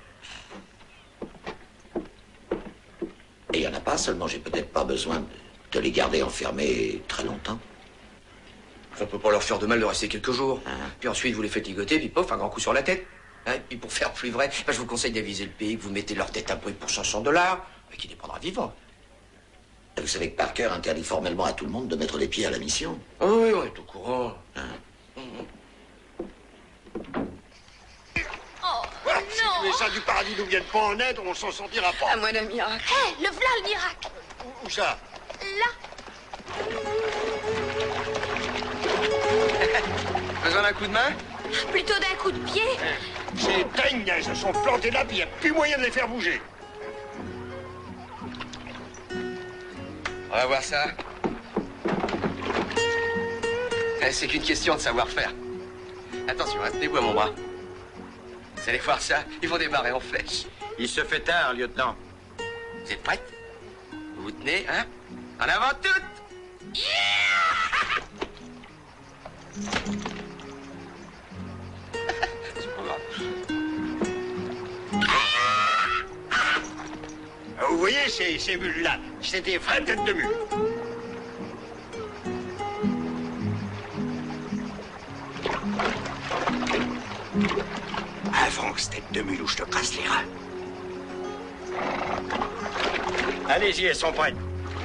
Et il n'y en a pas, seulement j'ai peut-être pas besoin de, de les garder enfermés très longtemps. On peut pas leur faire de mal de rester quelques jours. Hein? Puis ensuite, vous les faites ligoter, puis pof, un grand coup sur la tête. Hein? Et puis pour faire plus vrai, bah, je vous conseille d'aviser le pays que vous mettez leur tête à prix pour cinq cents dollars, et qui les prendra vivants. Vous savez que Parker interdit formellement à tout le monde de mettre les pieds à la mission. Oh oui, on est au courant. Hein? Oh, Voilà, si non. les saints du paradis nous viennent pas en aide, on s'en sortira pas. À moi d'un miracle. Hé, le voilà le miracle. Où, où ça? Là. Besoin d'un coup de main? Plutôt d'un coup de pied. Ces teignes, elles se sont plantées là, puis il n'y a plus moyen de les faire bouger. On va voir ça. Eh, c'est qu'une question de savoir-faire. Attention, hein, tenez-vous à mon bras. Vous allez voir ça, ils vont démarrer en flèche. Il se fait tard, lieutenant. Vous êtes prêtes? Vous vous tenez, hein? En avant toutes! Yeah! C'est pas grave. Ah, vous voyez ces, ces mules-là? C'est des vraies têtes de mule. grosse tête de mule ou je te casse les reins. Allez-y, elles sont prêtes.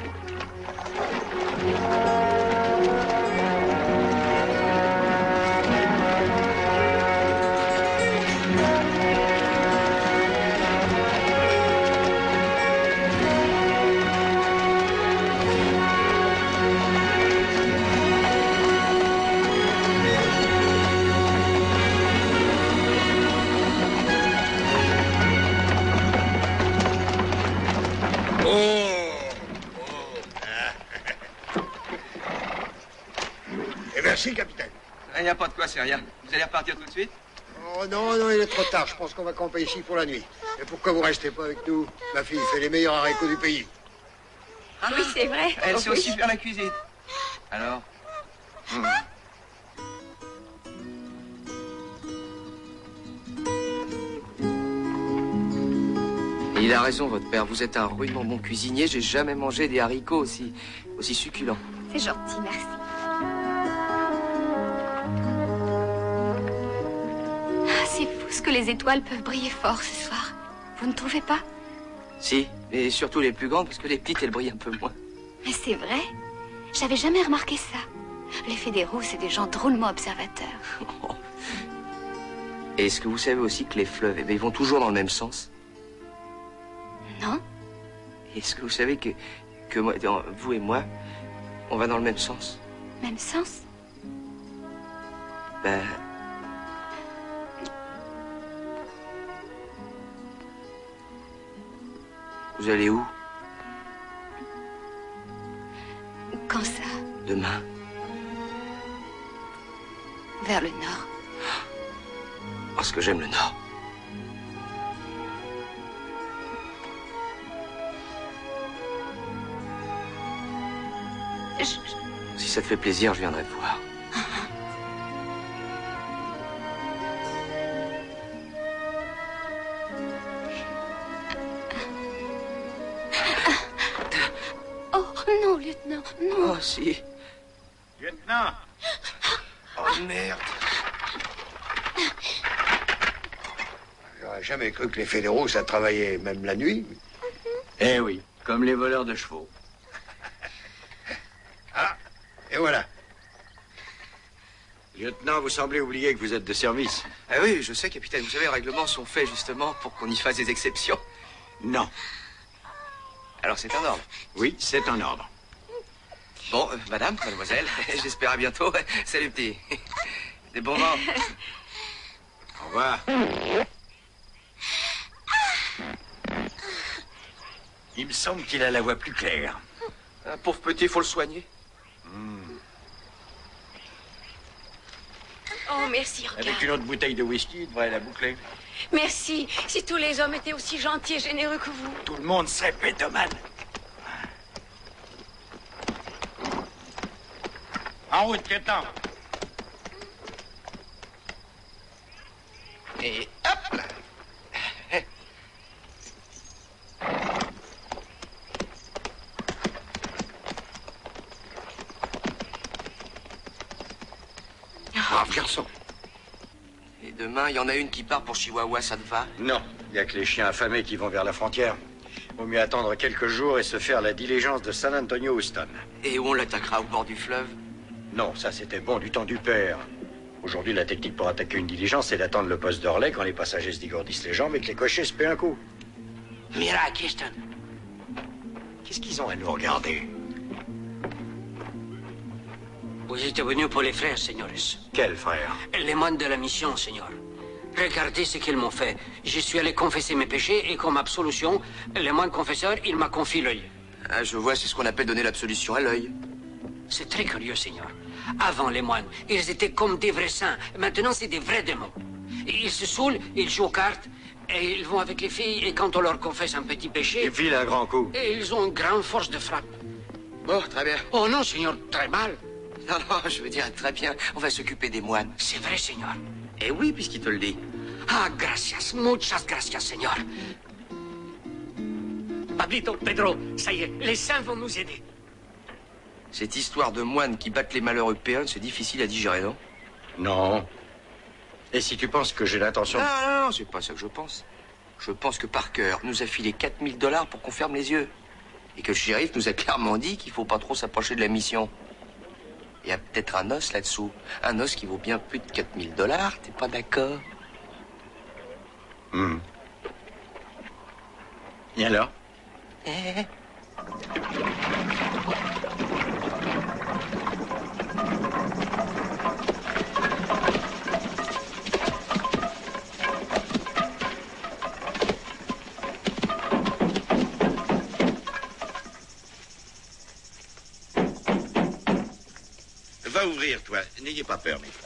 Merci, capitaine. Il n'y a pas de quoi, c'est rien. Vous allez repartir tout de suite? Oh non, non, il est trop tard. Je pense qu'on va camper ici pour la nuit. Et pourquoi vous restez pas avec nous? Ma fille fait les meilleurs haricots du pays. Ah oui, c'est vrai. Elle Oh, sait oui. aussi faire la cuisine. Alors hmm. Et il a raison, votre père. Vous êtes un rudement bon cuisinier. J'ai jamais mangé des haricots aussi, aussi succulents. C'est gentil, merci. Ah, c'est fou ce que les étoiles peuvent briller fort ce soir. Vous ne trouvez pas? Si, mais surtout les plus grandes, parce que les petites, elles brillent un peu moins. Mais c'est vrai. J'avais jamais remarqué ça. Les fédéraux, c'est des gens drôlement observateurs. Et est-ce que vous savez aussi que les fleuves, eh bien, ils vont toujours dans le même sens? Non. Est-ce que vous savez que, que moi, vous et moi, on va dans le même sens? Même sens? Ben... Vous allez où? Quand ça? Demain. Vers le nord. Parce que j'aime le nord. Je... Si ça te fait plaisir, je viendrai te voir. Oh, non, lieutenant, non. Oh, si. Lieutenant! Oh, merde. J'aurais jamais cru que les fédéraux, ça travaillait même la nuit. Eh oui, comme les voleurs de chevaux. Ah, et voilà. Lieutenant, vous semblez oublier que vous êtes de service. Ah oui, je sais, capitaine. Vous savez, les règlements sont faits justement pour qu'on y fasse des exceptions. Non. Alors c'est en ordre. Oui, c'est en ordre. Bon, euh, madame, mademoiselle, j'espère à bientôt. Salut, petit. Des bons vents. Au revoir. Il me semble qu'il a la voix plus claire. Un pauvre petit, faut le soigner. Hmm. Oh, merci, Avec regarde. une autre bouteille de whisky, il devrait la boucler. Merci. Si tous les hommes étaient aussi gentils et généreux que vous. Tout le monde serait pétomane. En route, lieutenant. Et hop là. Brave garçon. Et demain, il y en a une qui part pour Chihuahua, ça te va? Non, il n'y a que les chiens affamés qui vont vers la frontière. Vaut mieux attendre quelques jours et se faire la diligence de San Antonio Houston. Et où on l'attaquera, au bord du fleuve? Non, ça c'était bon du temps du père. Aujourd'hui, la technique pour attaquer une diligence, c'est d'attendre le poste d'Orlais quand les passagers se dégourdissent les jambes et que les cochers se paient un coup. Mira, Kirsten. Qu'est-ce qu'ils ont à nous regarder? Vous êtes venu pour les frères, señores. Quels frères? Les moines de la mission, señor. Regardez ce qu'ils m'ont fait. Je suis allé confesser mes péchés et comme absolution, le moine confesseur, il m'a confié l'œil. Ah, je vois, c'est ce qu'on appelle donner l'absolution à l'œil. C'est très curieux, señor. Avant les moines, ils étaient comme des vrais saints. Maintenant, c'est des vrais démons. Ils se saoulent, ils jouent aux cartes, et ils vont avec les filles, et quand on leur confesse un petit péché... Ils filent un grand coup. Et ils ont une grande force de frappe. Bon, très bien. Oh non, señor, très mal. Non, non, je veux dire, très bien. On va s'occuper des moines. C'est vrai, señor. Eh oui, puisqu'il te le dit. Ah, gracias, muchas gracias, señor. Pablito, Pedro, ça y est, les saints vont nous aider. Cette histoire de moines qui battent les malheureux péons, c'est difficile à digérer, non? Non. Et si tu penses que j'ai l'intention... Non, non, non, c'est pas ça que je pense. Je pense que Parker nous a filé quatre mille dollars pour qu'on ferme les yeux. Et que le shérif nous a clairement dit qu'il faut pas trop s'approcher de la mission. Il y a peut-être un os là-dessous. Un os qui vaut bien plus de quatre mille dollars, t'es pas d'accord? Hum. Et alors? Eh. Va ouvrir, toi. N'ayez pas peur, mes frères.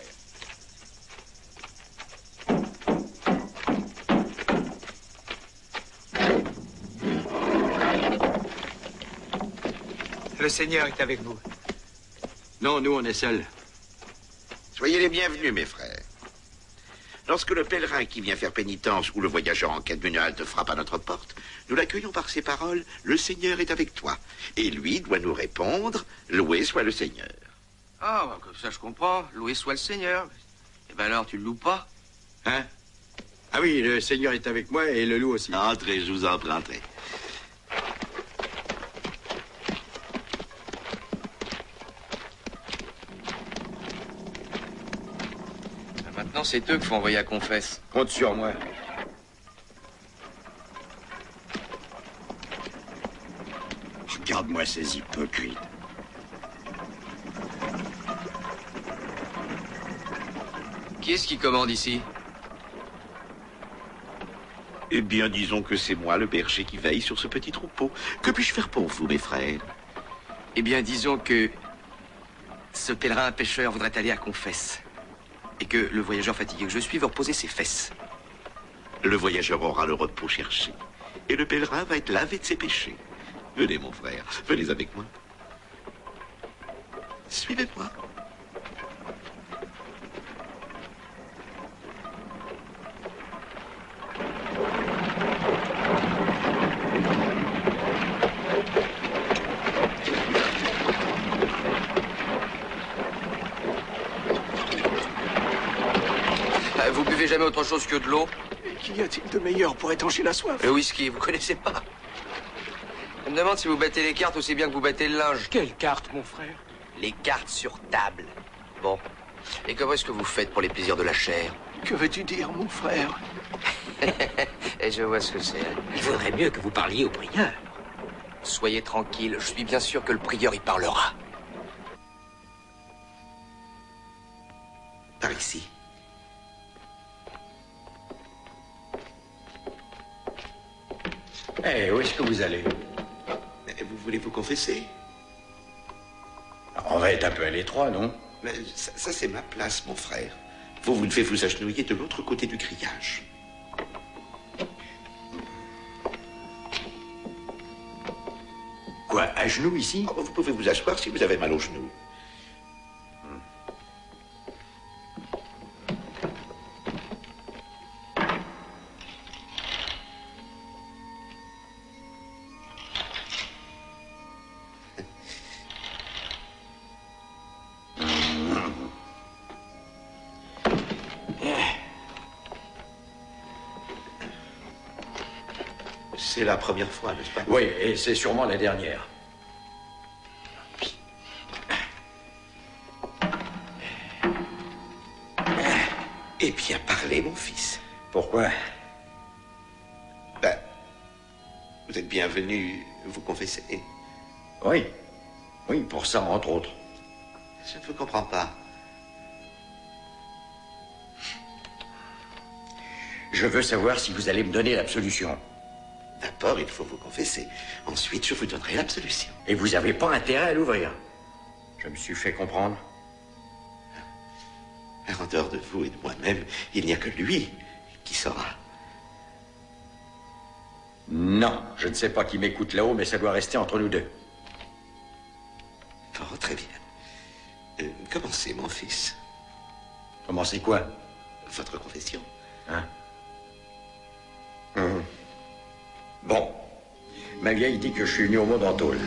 Le Seigneur est avec vous. Non, nous, on est seuls. Soyez les bienvenus, mes frères. Lorsque le pèlerin qui vient faire pénitence ou le voyageur en quête d'une halte frappe à notre porte, nous l'accueillons par ces paroles, « Le Seigneur est avec toi ». Et lui doit nous répondre, « Loué soit le Seigneur ». Ah, bah, comme ça je comprends. Loué soit le Seigneur. Eh ben alors, tu le loues pas? Hein? Ah oui, le Seigneur est avec moi et le loup aussi. Entrez, je vous en prie, entrez. Maintenant, c'est eux qu'il faut envoyer à confesse. Compte sur moi. Regarde-moi ces hypocrites. Qui est-ce qui commande ici? Eh bien, disons que c'est moi, le berger, qui veille sur ce petit troupeau. Que puis-je faire pour vous, mes frères? Eh bien, disons que ce pèlerin pêcheur voudrait aller à confesse. Et que le voyageur fatigué que je suis veut reposer ses fesses. Le voyageur aura le repos cherché. Et le pèlerin va être lavé de ses péchés. Venez, mon frère, venez avec moi. Suivez-moi. Vous buvez jamais autre chose que de l'eau? Qu'y a-t-il de meilleur pour étancher la soif? Le whisky, vous connaissez pas? Je me demande si vous battez les cartes aussi bien que vous battez le linge. Quelle carte, mon frère? Les cartes sur table. Bon. Et comment est-ce que vous faites pour les plaisirs de la chair? Que veux-tu dire, mon frère? Et je vois ce que c'est. Il vaudrait mieux que vous parliez au prieur. Soyez tranquille, je suis bien sûr que le prieur y parlera. Par ici. Eh, où est-ce que vous allez? Vous voulez vous confesser? On va être un peu à l'étroit, non? Mais ça, ça c'est ma place, mon frère. Vous, vous devez vous agenouiller de l'autre côté du grillage. Quoi, à genoux ici? Oh, vous pouvez vous asseoir si vous avez mal aux genoux. C'est la première fois, n'est-ce pas? Oui, et c'est sûrement la dernière. Eh bien, parlez, mon fils. Pourquoi? Ben, vous êtes bienvenu vous confesser. Oui. Oui, pour ça, entre autres. Je ne vous comprends pas. Je veux savoir si vous allez me donner l'absolution. D'abord, il faut vous confesser. Ensuite, je vous donnerai l'absolution. Et vous n'avez pas intérêt à l'ouvrir. Je me suis fait comprendre. En dehors de vous et de moi-même, il n'y a que lui qui saura. Non, je ne sais pas qui m'écoute là-haut, mais ça doit rester entre nous deux. Oh, très bien. Euh, commencez, mon fils. Commencez quoi? Votre confession. Hein? Hum. Bon. Ma vieille dit que je suis venu au monde en tôle.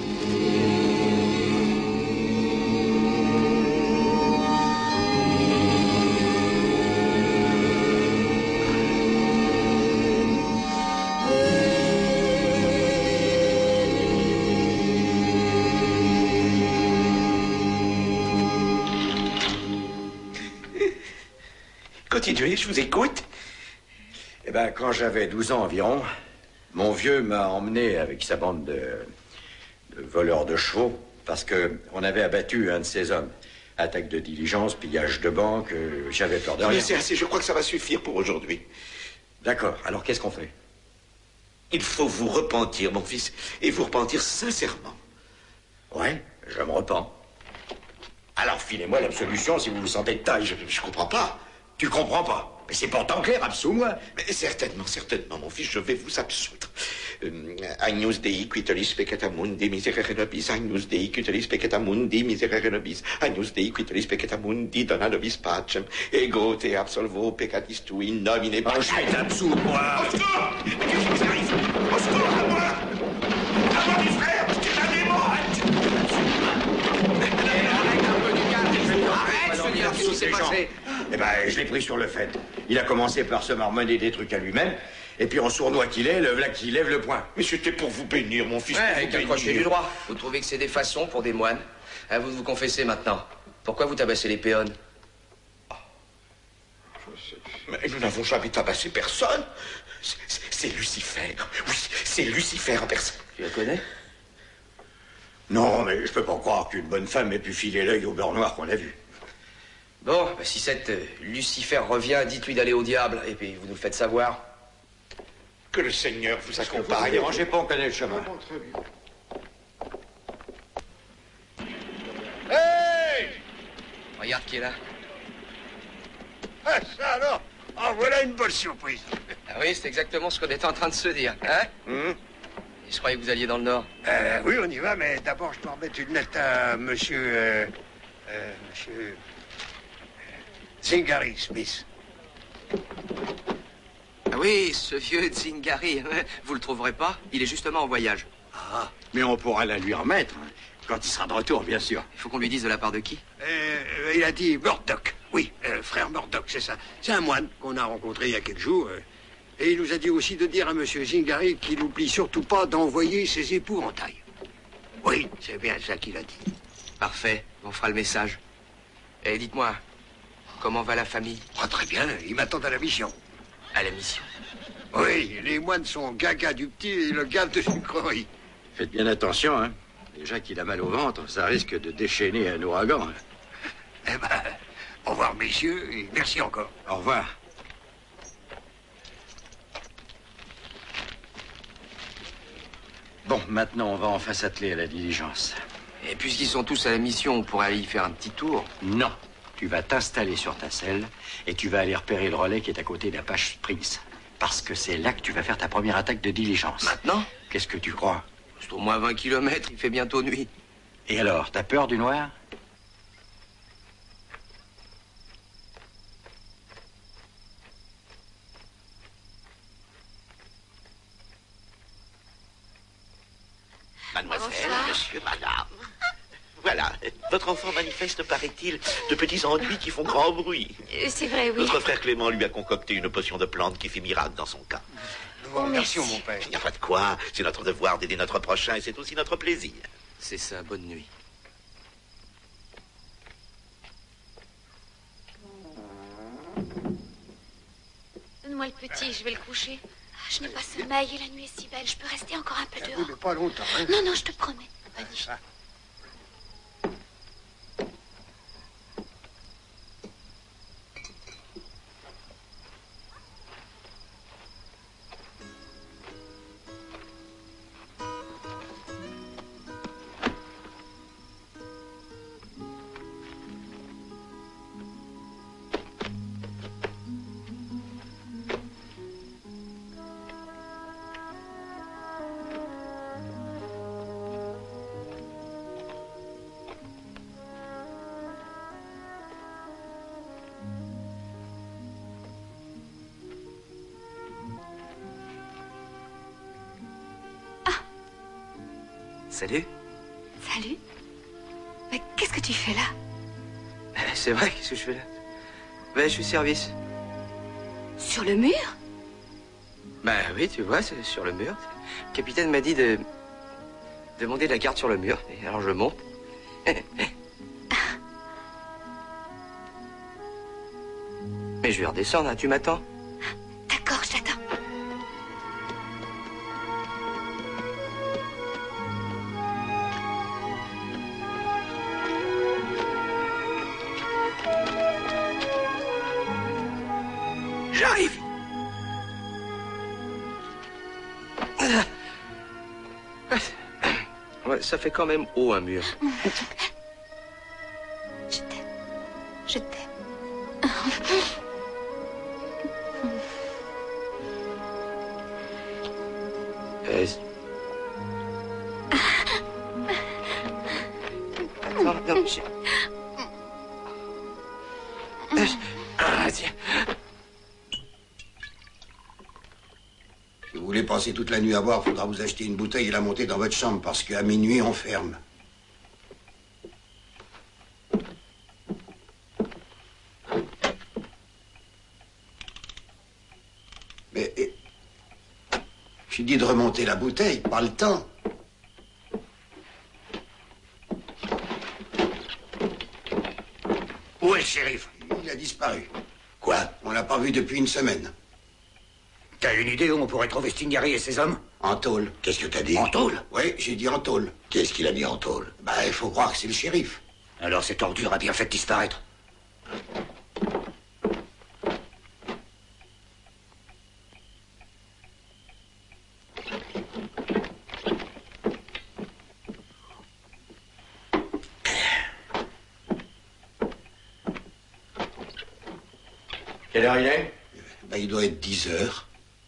Continuez, je vous écoute. Eh ben, quand j'avais douze ans environ, mon vieux m'a emmené avec sa bande de, de voleurs de chevaux parce qu'on avait abattu un de ses hommes. Attaque de diligence, pillage de banque, euh, j'avais peur de rien. Mais c'est assez, je crois que ça va suffire pour aujourd'hui. D'accord, alors qu'est-ce qu'on fait? Il faut vous repentir, mon fils, et vous repentir sincèrement. Ouais, je me repens. Alors filez-moi l'absolution si vous vous sentez de taille. Je, je comprends pas. Tu comprends pas? Mais c'est pourtant clair, absous-moi. Mais certainement, certainement, mon fils, je vais vous absoudre. Euh, Agnus Dei quitolis peccata mundi miserere nobis, Agnus Dei quitolis peccata mundi miserere nobis, Agnus Dei quitolis peccata mundi dona nobis pacem, ego te absolvo peccatis tui in nomine Patris. Oh, je vais t'absoudre. Au secours! Qu'est-ce qui vous arrive? Au secours, à moi! À moi, mes frères, je suis un démon! Qu'est-ce qui s'est passé? Eh ben, je l'ai pris sur le fait. Il a commencé par se marmonner des trucs à lui-même, et puis en sournois qu'il est, le voilà qui lève le poing. Mais c'était pour vous bénir, mon fils. Ouais, pour avec vous un crochet bénir. du droit. Vous trouvez que c'est des façons pour des moines? À vous de vous confesser maintenant. Pourquoi vous tabassez les péonnes? Mais nous n'avons jamais tabassé personne. C'est- C'est Lucifer. Oui, c'est Lucifer en personne. Tu la connais? Non, mais je peux pas croire qu'une bonne femme ait pu filer l'œil au beurre noir qu'on a vu. Bon, bah, si cette euh, Lucifer revient, dites-lui d'aller au diable, et puis vous nous le faites savoir. Que le Seigneur vous accompagne. Ne dérangez pas, on connaît le chemin. Hey! Regarde qui est là. Ah, ça alors? Ah, voilà une bonne surprise. Ah oui, c'est exactement ce qu'on était en train de se dire, hein? Hum? Et je croyais que vous alliez dans le Nord. Euh, oui, on y va, mais d'abord, je dois remettre une lettre à monsieur... Euh, euh, monsieur... euh, Zingari Smith. Ah oui, ce vieux Zingari, vous le trouverez pas? Il est justement en voyage. Ah, mais on pourra la lui remettre, hein, quand il sera de retour, bien sûr. Il faut qu'on lui dise de la part de qui? Euh, il a dit Murdoch. Oui, euh, frère Murdoch, c'est ça. C'est un moine qu'on a rencontré il y a quelques jours. euh, et il nous a dit aussi de dire à monsieur Zingari qu'il n'oublie surtout pas d'envoyer ses épouvantails. Oui, c'est bien ça qu'il a dit. Parfait, on fera le message. Et dites-moi, comment va la famille? Ah, très bien, ils m'attendent à la mission. À la mission? Oui, les moines sont gaga du petit et le gave de sucrerie. Faites bien attention, hein. Déjà qu'il a mal au ventre, ça risque de déchaîner un ouragan. hein. Eh ben, au revoir, messieurs, et merci encore. Au revoir. Bon, maintenant, on va enfin s'atteler à la diligence. Et puisqu'ils sont tous à la mission, on pourrait aller y faire un petit tour. Non. Tu vas t'installer sur ta selle et tu vas aller repérer le relais qui est à côté d'Apache Springs. Parce que c'est là que tu vas faire ta première attaque de diligence. Maintenant? Qu'est-ce que tu crois? C'est au moins vingt kilomètres, il fait bientôt nuit. Et alors, t'as peur du noir? Mademoiselle, Bonsoir. monsieur, madame. Voilà, votre enfant manifeste, paraît-il, de petits ennuis qui font grand bruit. Euh, C'est vrai, oui. Notre frère Clément lui a concocté une potion de plante qui fait miracle dans son cas. Nous vous remercions, mon père. Il n'y a pas de quoi, c'est notre devoir d'aider notre prochain et c'est aussi notre plaisir. C'est ça, bonne nuit. Donne-moi le petit, je vais le coucher. Ah, je n'ai pas sommeil et la nuit est si belle. Je peux rester encore un peu Oui, dehors. mais pas longtemps, hein. Non, non, je te promets. Vas-y. Ah. Salut. Salut. Mais qu'est-ce que tu fais là? Euh, C'est vrai, qu'est-ce que je fais là? Ben, je suis service. Sur le mur? Ben oui, tu vois, c'est sur le mur. Le capitaine m'a dit de demander la carte sur le mur. Et alors je monte. Mais Mais je vais redescendre, hein. Tu m'attends? D'accord, je t'attends. J'arrive. Ouais, ça fait quand même haut un mur. Je t'aime. Je t'aime. Euh... Attends, non, j'ai... Ah, tiens. Si vous voulez passer toute la nuit à boire, faudra vous acheter une bouteille et la monter dans votre chambre, parce qu'à minuit, on ferme. Mais... eh, j'ai dit de remonter la bouteille, pas le temps. Où est le shérif? Il a disparu. Quoi? On l'a pas vu depuis une semaine. T'as une idée où on pourrait trouver Stingari et ses hommes? En tôle. Qu'est-ce que t'as dit? En tôle? Oui, j'ai dit en tôle. Qu'est-ce qu'il a mis en tôle? Bah, il faut croire que c'est le shérif. Alors cette ordure a bien fait disparaître. Quelle heure il est? Bah, il doit être dix heures.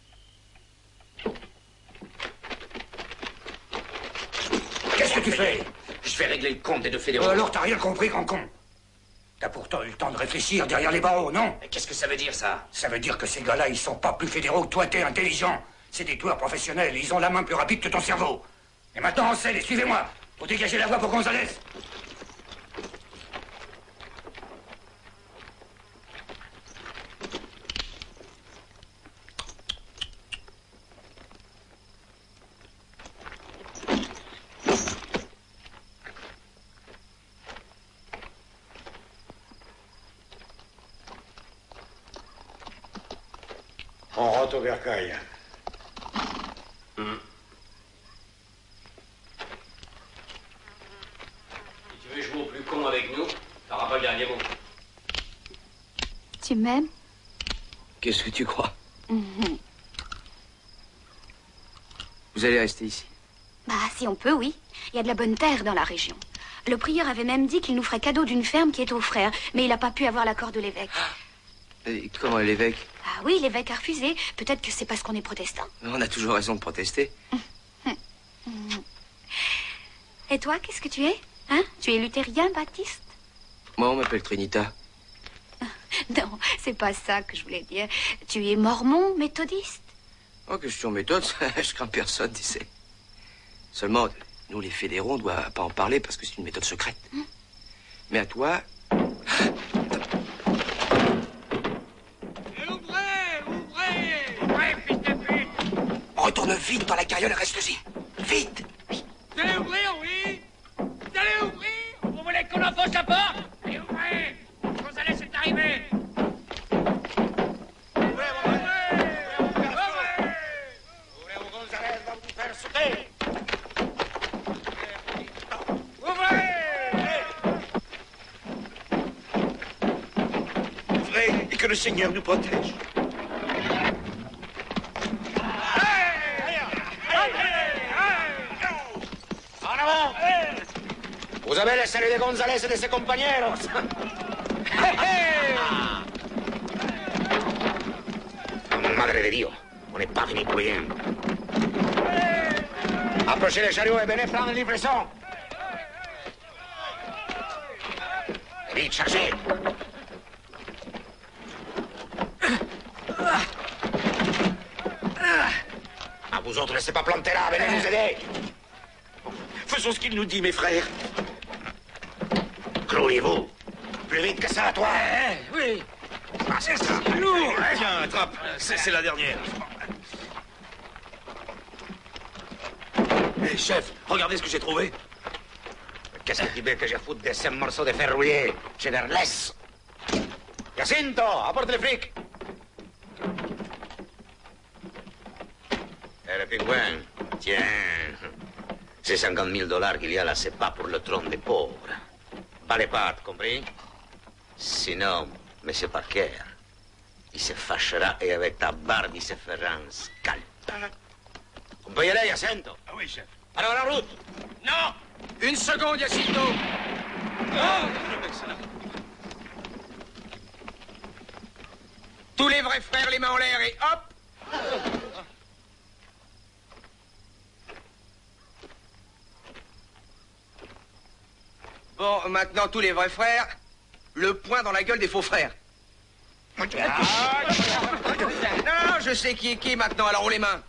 Qu'est-ce que tu fais? Je vais régler le compte des deux fédéraux. Euh, alors t'as rien compris, grand con. T'as pourtant eu le temps de réfléchir derrière les barreaux, non? Mais qu'est-ce que ça veut dire, ça? Ça veut dire que ces gars-là, ils sont pas plus fédéraux que toi, t'es intelligent. C'est des tueurs professionnels, ils ont la main plus rapide que ton cerveau. Et maintenant, on sait, suivez-moi. Faut dégager la voie pour Gonzalez. On rentre au bercail. Hum. Si tu veux jouer au plus con avec nous, t'auras pas le dernier mot. Tu m'aimes? Qu'est-ce que tu crois? Mhm. Vous allez rester ici. Bah, si on peut, oui. Il y a de la bonne terre dans la région. Le prieur avait même dit qu'il nous ferait cadeau d'une ferme qui est aux frères, mais il n'a pas pu avoir l'accord de l'évêque. Et comment l'évêque? Ah oui, l'évêque a refusé. Peut-être que c'est parce qu'on est protestant. On a toujours raison de protester. Et toi, qu'est-ce que tu es? Hein? Tu es luthérien, baptiste? Moi, on m'appelle Trinita. Non, c'est pas ça que je voulais dire. Tu es mormon, méthodiste? Oh, question méthode, je crains personne, tu sais. Seulement, nous, les fédéraux, on ne doit pas en parler parce que c'est une méthode secrète. Hum. Mais à toi... Retourne vite dans la carriole et reste-y. Vite. Vous allez ouvrir, oui? Vous allez ouvrir? Vous voulez qu'on enfonce la porte? Allez, ouvrez! Gonzalez est arrivé! Ouvrez, ouvrez! Ouvrez ou Gonzalez va vous faire sauter! Ouvrez! Ouvrez et que le Seigneur nous protège. Vous avez le salut de Gonzalez et de ses compañeros. Madre de Dieu, on n'est pas venu pour rien. Approchez les chariots et venez prendre les livraisons. Vite, chargez. À vous autres, laissez pas planter là, venez nous aider. Faisons ce qu'il nous dit, mes frères. Clouez-vous. Plus vite que ça, toi. Eh, oui. Ah, c'est ça. Lourd. Tiens, attrape. C'est la dernière. Hé, chef, regardez ce que j'ai trouvé. Qu'est-ce que tu veux que je foute de ces morceaux de fer rouillé? Je les laisse. Jacinto, apporte les flics. Eh, le pingouin, tiens. Ces cinquante mille dollars qu'il y a là, c'est pas pour le trône des pauvres. Pas les pattes, compris? Sinon, monsieur Parker, il se fâchera et avec ta barbe, il se fera un scalp. On peut y aller, Jacinto? Ah oui, chef. Alors, la route! Non! Une seconde, Jacinto! Oh, Tous les vrais frères, les mains en l'air et hop! Bon, maintenant, tous les vrais frères, le poing dans la gueule des faux frères. Non, je sais qui est qui maintenant, alors haut les mains.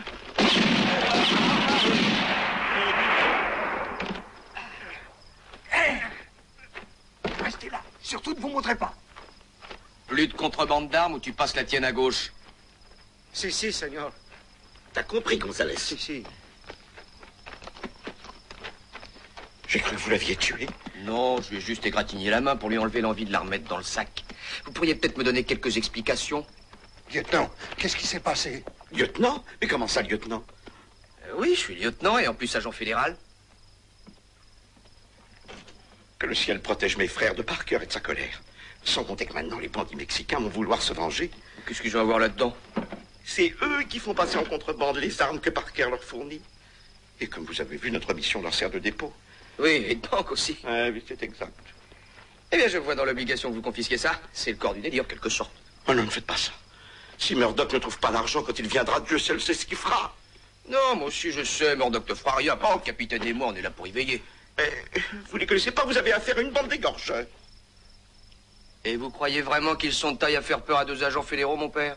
Restez là. Surtout ne vous montrez pas. Plus de contrebande d'armes ou tu passes la tienne à gauche. Si, si, Seigneur. T'as compris, Gonzalez? Si, si. J'ai cru que vous l'aviez tué. Non, je lui ai juste égratigné la main pour lui enlever l'envie de la remettre dans le sac. Vous pourriez peut-être me donner quelques explications? Lieutenant, qu'est-ce qui s'est passé? Lieutenant? Mais comment ça, lieutenant? euh, Oui, je suis lieutenant et en plus agent fédéral. Que le ciel protège mes frères de Parker et de sa colère. Sans compter que maintenant, les bandits mexicains vont vouloir se venger. Qu'est-ce que je vais avoir là-dedans? C'est eux qui font passer en contrebande les armes que Parker leur fournit. Et comme vous avez vu, notre mission leur sert de dépôt. Oui, et de banque aussi. Ah oui, c'est exact. Eh bien, je vois dans l'obligation que vous confisquiez ça. C'est le corps du délit, en quelque sorte. Oh non, ne faites pas ça. Si Murdoch ne trouve pas l'argent quand il viendra, Dieu seul sait ce qu'il fera. Non, moi aussi, je sais, Murdoch ne fera rien. Pas, le capitaine et moi, on est là pour y veiller. Eh, vous les connaissez pas, vous avez affaire à une bande d'égorgeurs. Et vous croyez vraiment qu'ils sont de taille à faire peur à deux agents fédéraux, mon père?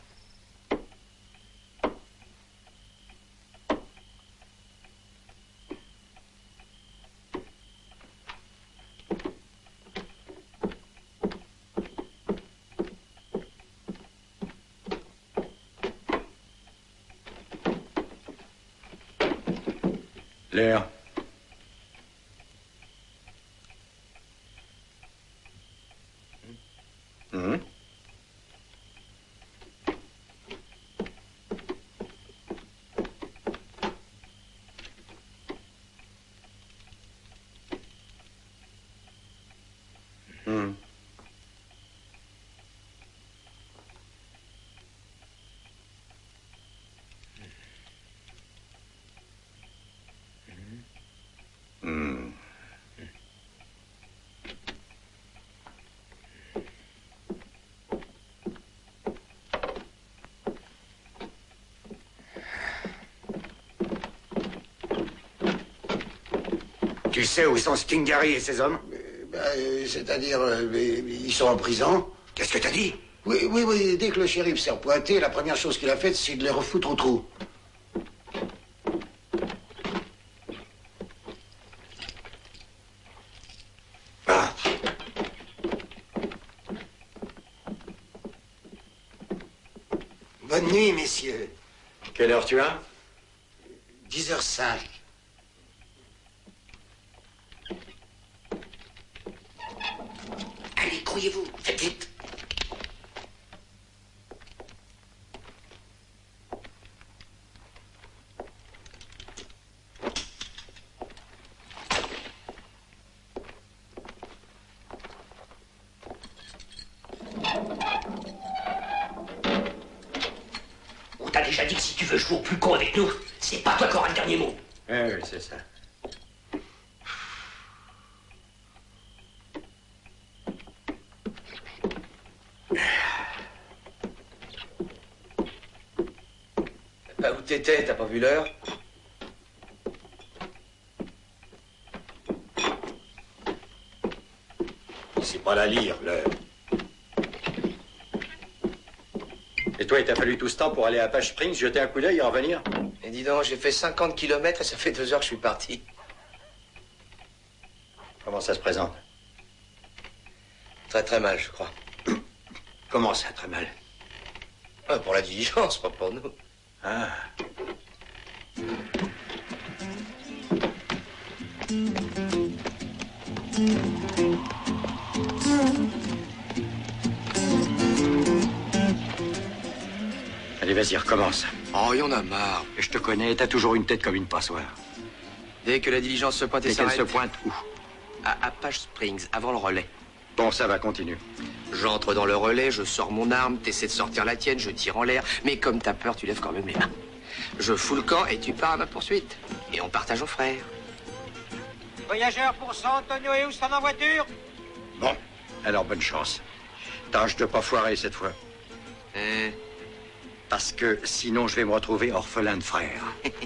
L'air. Hum. Hum. Hum. Tu sais où sont Stingary et ses hommes? Ben, euh, C'est-à-dire, euh, ils sont en prison. Qu'est-ce que t'as dit? Oui, oui, oui. Dès que le shérif s'est repointé, la première chose qu'il a faite, c'est de les refoutre au trou. Ah. Bonne nuit, messieurs. Quelle heure tu as? dix heures cinq. Allez, grouillez-vous, faites vite. On t'a déjà dit que si tu veux jouer au plus con avec nous, c'est pas toi qui auras le dernier mot. Oui, oui, c'est ça. Bah, où t'étais? T'as pas vu l'heure? C'est pas la lire, l'heure. Et toi, il t'a fallu tout ce temps pour aller à Page Springs, jeter un coup d'œil et en revenir? Et dis donc, j'ai fait cinquante kilomètres et ça fait deux heures que je suis parti. Comment ça se présente? Très très mal, je crois. Comment ça, très mal? Ah, pour la diligence, pas pour nous. Ah. vas-y, recommence. Oh, il y en a marre. Et je te connais, t'as toujours une tête comme une passoire. Dès que la diligence se pointe et Dès qu'elle s'arrête... se pointe où? À Apache Springs, avant le relais. Bon, ça va, continue. J'entre dans le relais, je sors mon arme, t'essaies de sortir la tienne, je tire en l'air, mais comme t'as peur, tu lèves quand même les mains. Je fous le camp et tu pars à ma poursuite. Et on partage aux frères. Voyageurs pour San Antonio et Houston en voiture? Bon, alors bonne chance. Tâche de pas foirer cette fois. Hein? Parce que sinon je vais me retrouver orphelin de frère.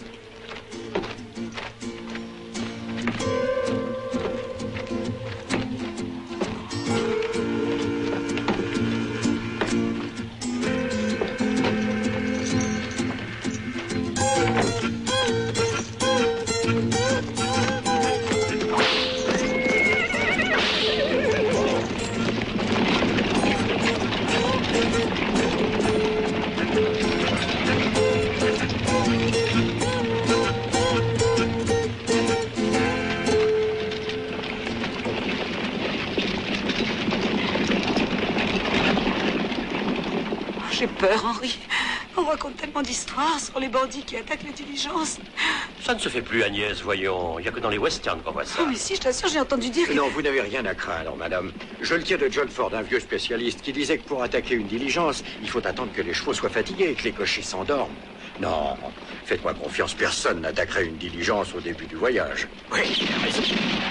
J'ai peur, Henri. On raconte tellement d'histoires sur les bandits qui attaquent les diligences. Ça ne se fait plus, Agnès, voyons. Il n'y a que dans les westerns qu'on voit ça. Oh, mais si, je t'assure, j'ai entendu dire que... Non, vous n'avez rien à craindre, madame. Je le tiens de John Ford, un vieux spécialiste, qui disait que pour attaquer une diligence, il faut attendre que les chevaux soient fatigués et que les cochers s'endorment. Non, faites-moi confiance, personne n'attaquerait une diligence au début du voyage. Oui, il a raison.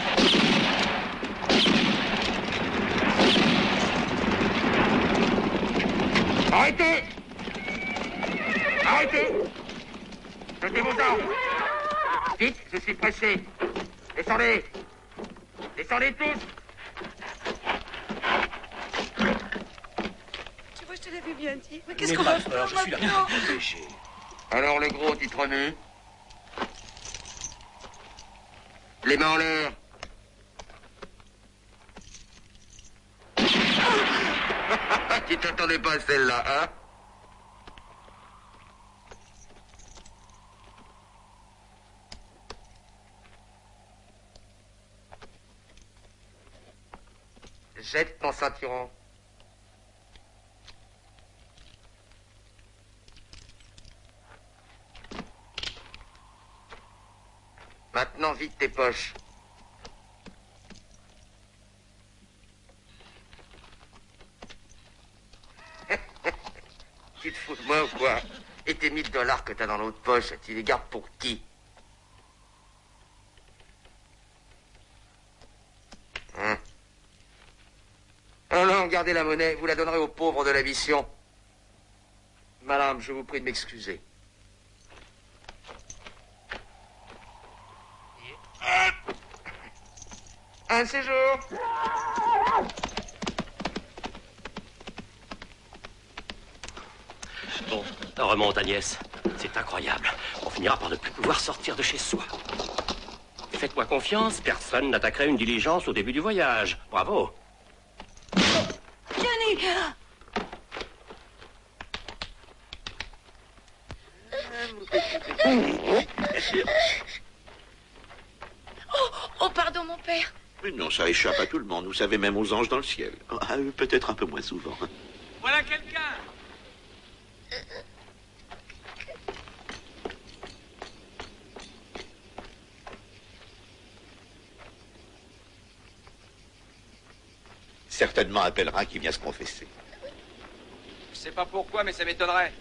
Arrêtez! Arrêtez! Jetez vos armes! Vite, je suis pressé. Descendez! Descendez tous! Tu vois, je te l'avais bien dit. Mais qu'est-ce qu'on va faire maintenant? Alors, le gros, tu te remets? Les mains en l'air! Tu t'attendais pas à celle-là, hein? Jette ton ceinturon. Maintenant, vide tes poches. Tu te fous de moi ou quoi? Et tes mille dollars que t'as dans l'autre poche, tu les gardes pour qui? Hein? Oh non, gardez la monnaie, vous la donnerez aux pauvres de la mission. Madame, je vous prie de m'excuser. Un séjour. Bon, on remonte, Agnès. C'est incroyable. On finira par ne plus pouvoir sortir de chez soi. Faites-moi confiance, personne n'attaquerait une diligence au début du voyage. Bravo. Johnny! Oh, oh, pardon, mon père. Mais non, ça échappe à tout le monde. Vous savez, même aux anges dans le ciel. Ah, eux, peut-être un peu moins souvent. Voilà quelqu'un. Certainement un pèlerin qui vient se confesser. Je sais pas pourquoi, mais ça m'étonnerait.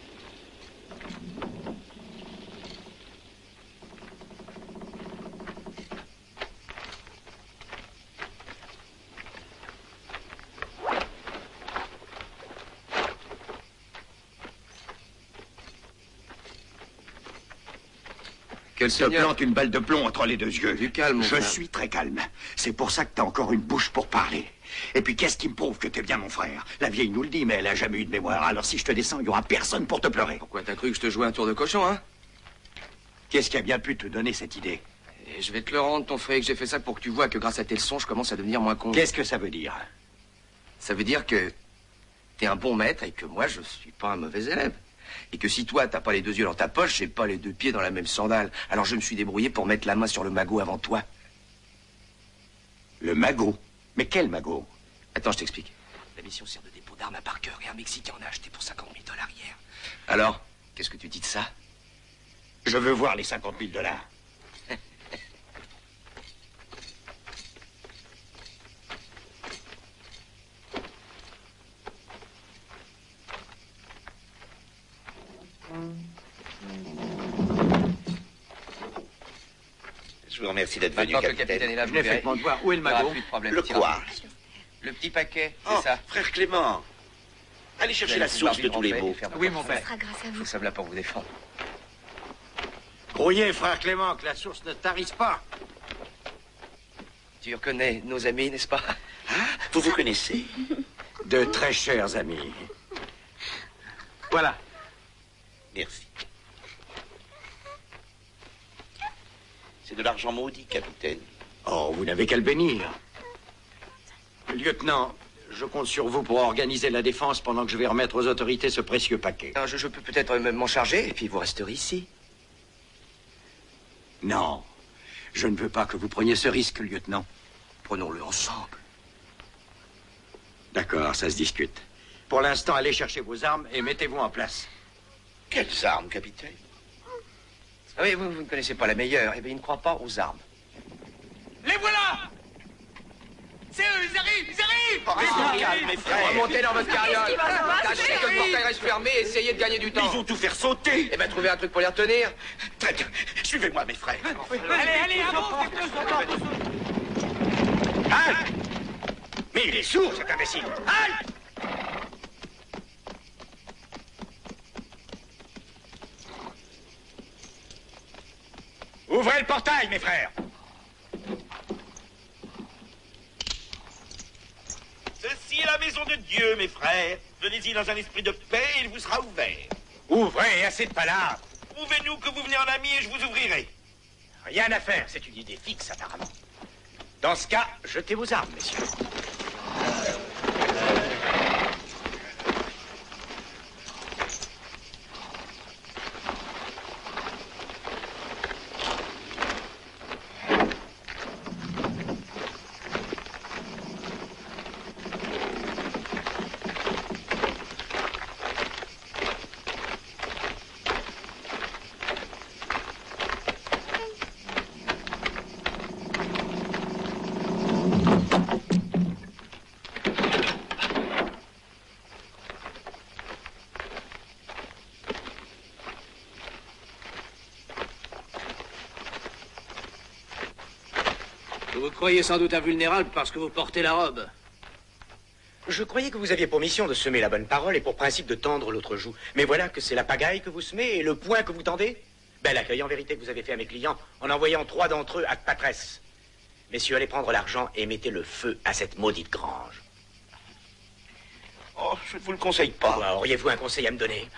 Quel te plante une balle de plomb entre les deux yeux. Du calme, mon Je frère. suis très calme. C'est pour ça que t'as encore une bouche pour parler. Et puis, qu'est-ce qui me prouve que t'es bien mon frère? La vieille nous le dit, mais elle a jamais eu de mémoire. Alors, si je te descends, il y aura personne pour te pleurer. Pourquoi, t'as cru que je te jouais un tour de cochon, hein? Qu'est-ce qui a bien pu te donner cette idée? Et je vais te le rendre, ton frère, que j'ai fait ça pour que tu vois que grâce à tes leçons, je commence à devenir moins con. Qu'est-ce que ça veut dire? Ça veut dire que t'es un bon maître et que moi, je suis pas un mauvais élève. Et que si toi, t'as pas les deux yeux dans ta poche, j'ai pas les deux pieds dans la même sandale. Alors je me suis débrouillé pour mettre la main sur le magot avant toi. Le magot? Mais quel magot? Attends, je t'explique. La mission sert de dépôt d'armes à Parker et un Mexicain en a acheté pour cinquante mille dollars hier. Alors, qu'est-ce que tu dis de ça? Je veux voir les cinquante mille dollars. Je vous remercie d'être venu, Maintenant que le capitaine. capitaine est là, vous Je n'ai verrez. fait que mon devoir. Où est le Il y aura magot? plus de problème. Le Tiens. quoi? Le petit paquet, c'est Oh, ça. frère Clément, allez chercher Vous la allez source pouvoir de tous les vivre en maux. paix et faire Oui, votre mon affaire. père. Ce sera grâce à vous. Nous sommes là pour vous défendre. Grouillez, frère Clément, que la source ne tarisse pas. Tu reconnais nos amis, n'est-ce pas? Vous vous connaissez? De très chers amis. Voilà. Merci. C'est de l'argent maudit, capitaine. Oh, vous n'avez qu'à le bénir. Lieutenant, je compte sur vous pour organiser la défense pendant que je vais remettre aux autorités ce précieux paquet. Non, je, je peux peut-être même m'en charger, et puis vous resterez ici. Non, je ne veux pas que vous preniez ce risque, lieutenant. Prenons-le ensemble. D'accord, ça se discute. Pour l'instant, allez chercher vos armes et mettez-vous en place. Quelles armes, capitaine? Ah oui, vous, vous ne connaissez pas la meilleure. Eh bien, ils ne croient pas aux armes. Les voilà! C'est eux, ils arrivent, ils arrivent! Restez calmes, mes frères. Remontez dans votre carriole. Tâchez que le portail reste fermé et essayez de gagner du temps. Ils vont tout faire sauter. Eh bien, trouvez un truc pour les retenir. Très bien. Suivez-moi, mes frères. Allez, allez, avance, Halt! Mais il est sourd, cet imbécile. Halt! Ouvrez le portail, mes frères. Ceci est la maison de Dieu, mes frères. Venez-y dans un esprit de paix et il vous sera ouvert. Ouvrez, assez de palabres. Prouvez-nous que vous venez en ami et je vous ouvrirai. Rien à faire, c'est une idée fixe, apparemment. Dans ce cas, jetez vos armes, messieurs. Vous vous croyez sans doute invulnérable parce que vous portez la robe. Je croyais que vous aviez pour mission de semer la bonne parole et pour principe de tendre l'autre joue. Mais voilà que c'est la pagaille que vous semez et le poing que vous tendez. Bel accueil en vérité que vous avez fait à mes clients en envoyant trois d'entre eux à Patresse. Messieurs, allez prendre l'argent et mettez le feu à cette maudite grange. Oh, je ne vous le conseille pas. Quoi, auriez-vous un conseil à me donner?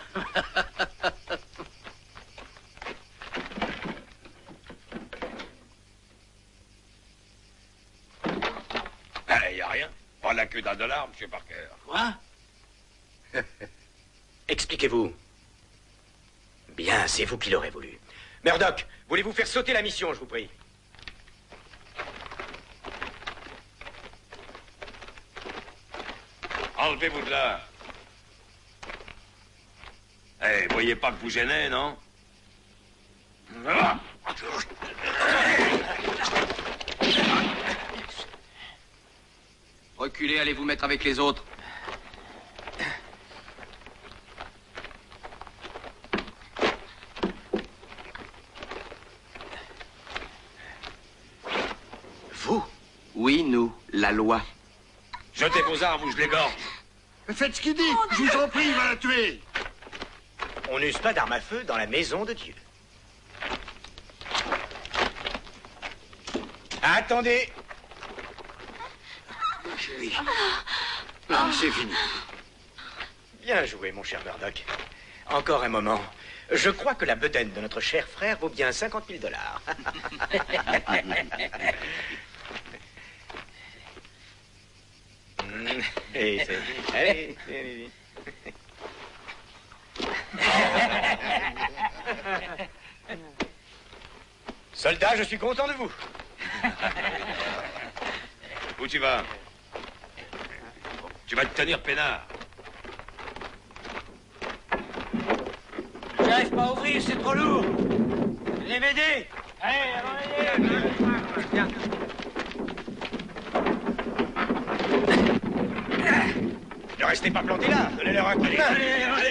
Il n'y a rien. Pas la queue d'un dollar, monsieur Parker. Quoi? Expliquez-vous. Bien, c'est vous qui l'aurez voulu. Murdoch, voulez-vous faire sauter la mission, je vous prie? Enlevez-vous de là. Eh, voyez pas que vous gênez, non? Ah! Reculez, allez vous mettre avec les autres. Vous? Oui, nous, la loi. Jetez vos armes ou je l'égorge. Faites ce qu'il dit, je vous en prie, il va la tuer. On n'use pas d'armes à feu dans la maison de Dieu. Attendez. Chérie. Ah, c'est fini. Bien joué, mon cher Murdoch. Encore un moment. Je crois que la bedaine de notre cher frère vaut bien cinquante mille dollars. Et c'est... Allez, allez. Soldat, je suis content de vous. Où tu vas? Tu vas te tenir peinard. J'arrive pas à ouvrir, c'est trop lourd. Venez m'aider. Allez, allons m'aider. Viens. Ne restez pas plantés là. Donnez-leur un coup de main.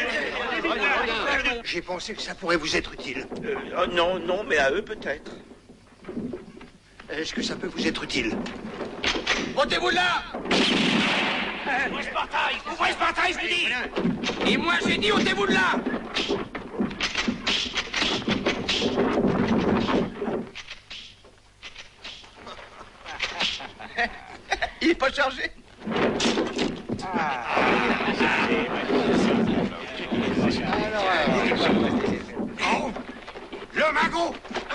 J'ai pensé que ça pourrait vous être utile. Euh, oh, non, non, mais à eux peut-être. Est-ce que ça peut vous être utile? Ôtez-vous de là. Ouvrez ce portail. Ouvrez ce portail, je vous dis. Et moi, j'ai dit, ôtez-vous de là. Il est pas chargé. Oh, le magot.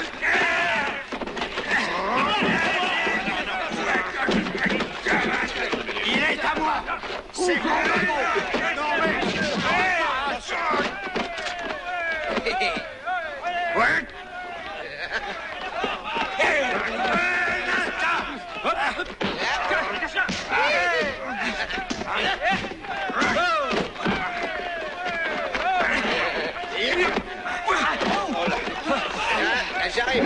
Il est à moi. C'est mon magot. Non mais... Ouais. J'arrive.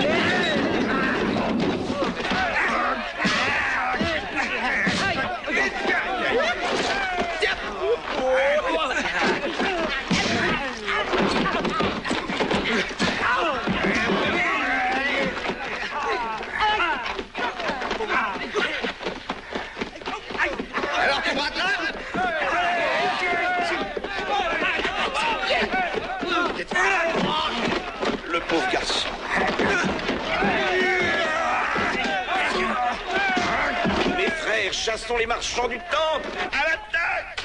Alors tu me rattrapes? Le pauvre garçon. Mes frères, chassons les marchands du temple. À l'attaque!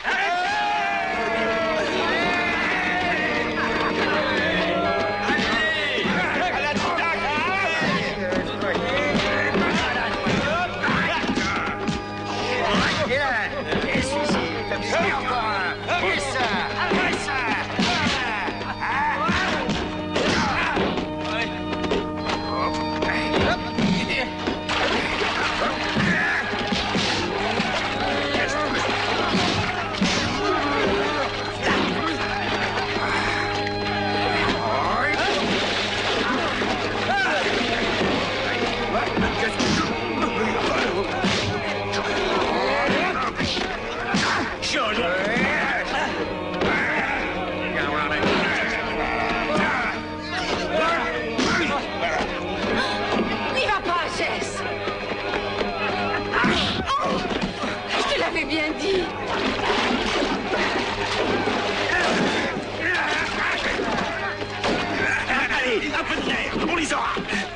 N'y va pas, Jess. Oh, je te l'avais bien dit. Allez, un peu de nerf, on les aura.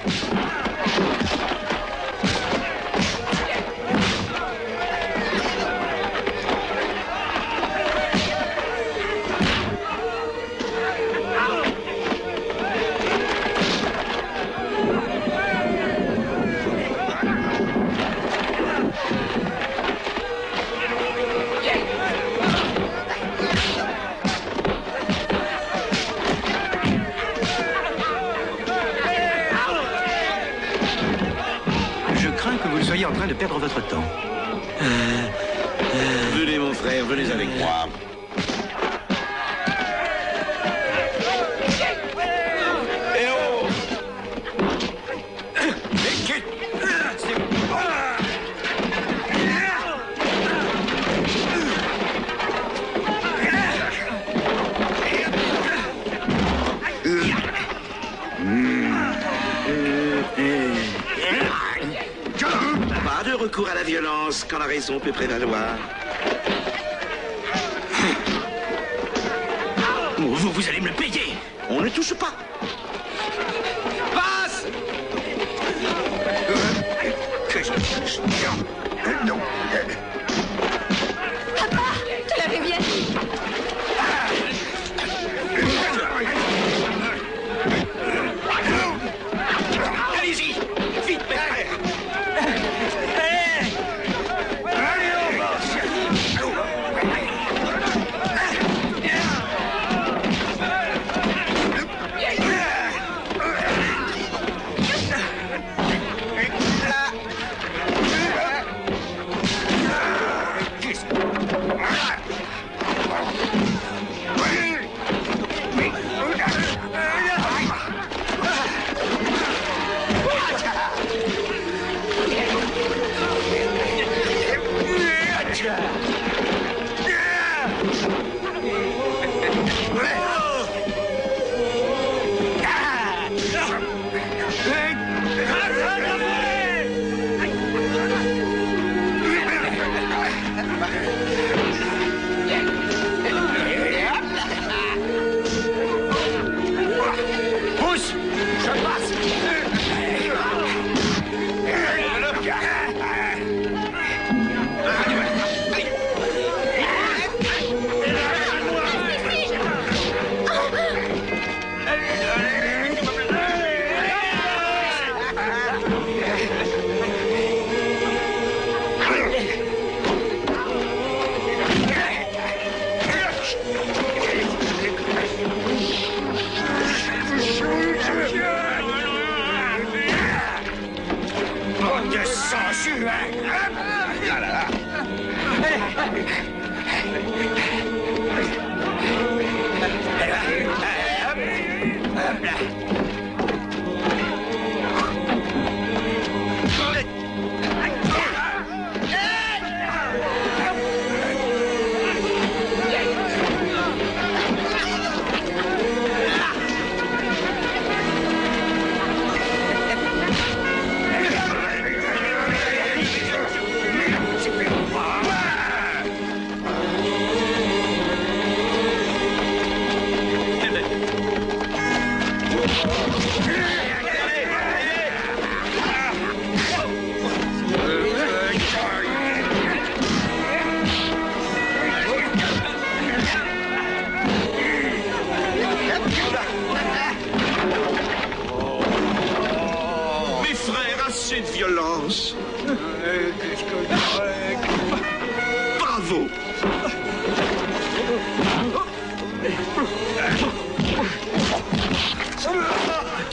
Je crains que vous soyez en train de perdre votre temps. Venez, mon frère, venez avec moi. Eh oh! Pas de recours à la violence quand la raison peut prévaloir. Vous, vous allez me le payer. On ne touche pas. Passe. Non. Papa, je te l'avais bien dit. Allez-y, vite, père.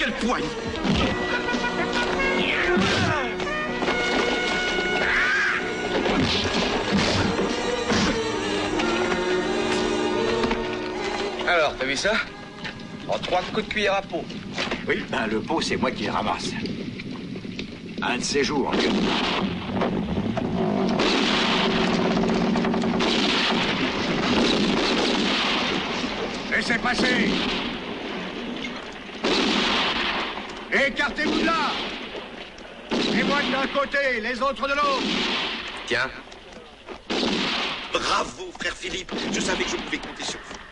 quel poigne! Alors, t'as vu ça? En trois coups de cuillère à peau. Oui, ben le pot, c'est moi qui le ramasse. Un de ces jours, mieux. Laissez passer! Écartez-vous de là! Les moines d'un côté, les autres de l'autre! Tiens. Bravo, frère Philippe. Je savais que je pouvais compter sur vous.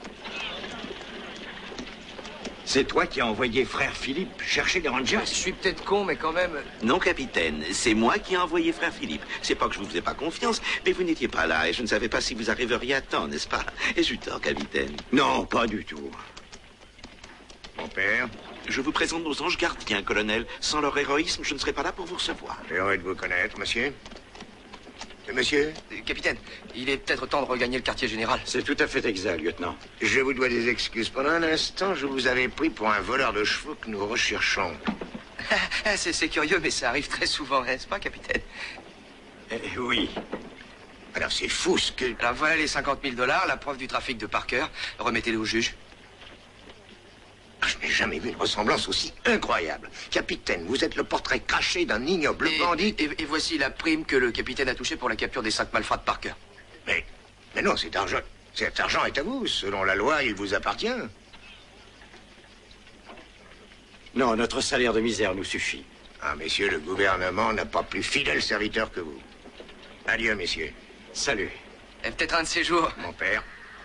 C'est toi qui as envoyé frère Philippe chercher les Rangers? Je suis peut-être con, mais quand même... Non, capitaine, c'est moi qui ai envoyé frère Philippe. C'est pas que je vous faisais pas confiance, mais vous n'étiez pas là et je ne savais pas si vous arriveriez à temps, n'est-ce pas? Et j'ai eu tort, capitaine. Non, pas du tout. Mon père, je vous présente nos anges gardiens, colonel. Sans leur héroïsme, je ne serais pas là pour vous recevoir. J'ai heureux de vous connaître, monsieur. Monsieur? Capitaine, il est peut-être temps de regagner le quartier général. C'est tout à fait exact, lieutenant. Je vous dois des excuses. Pendant un instant, je vous avais pris pour un voleur de chevaux que nous recherchons. C'est curieux, mais ça arrive très souvent, n'est-ce pas, capitaine? Eh, oui. Alors c'est fou ce que... Alors voilà les cinquante mille dollars, la preuve du trafic de Parker. Remettez-les au juge. Je n'ai jamais vu une ressemblance aussi incroyable. Capitaine, vous êtes le portrait craché d'un ignoble bandit. Et, et voici la prime que le capitaine a touchée pour la capture des cinq malfrats de Parker. Mais, mais non, cet argent, cet argent est à vous. Selon la loi, il vous appartient. Non, notre salaire de misère nous suffit. Ah, messieurs, le gouvernement n'a pas plus fidèle serviteur que vous. Adieu, messieurs. Salut. Et peut-être un de ces jours. Mon père.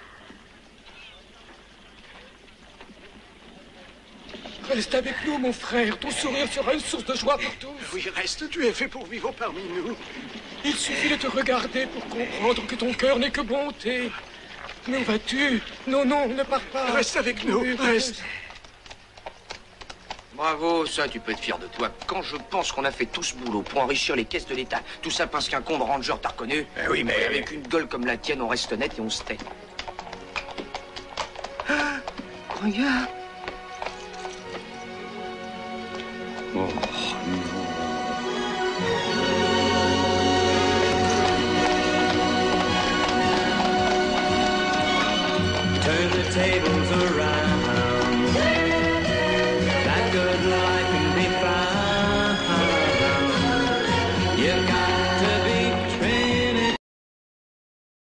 Reste avec nous, mon frère. Ton sourire sera une source de joie pour tous. Oui, reste. Tu es fait pour vivre parmi nous. Il suffit de te regarder pour comprendre que ton cœur n'est que bonté. Mais où vas-tu? Non, non, ne pars pas. Reste avec nous, reste. Bravo, ça, tu peux être fier de toi. Quand je pense qu'on a fait tout ce boulot pour enrichir les caisses de l'État, tout ça parce qu'un con de ranger t'a reconnu. Eh oui, mais... Avec une gueule comme la tienne, on reste net et on se tait. Ah, regarde. Oh, non. Turn the tables around.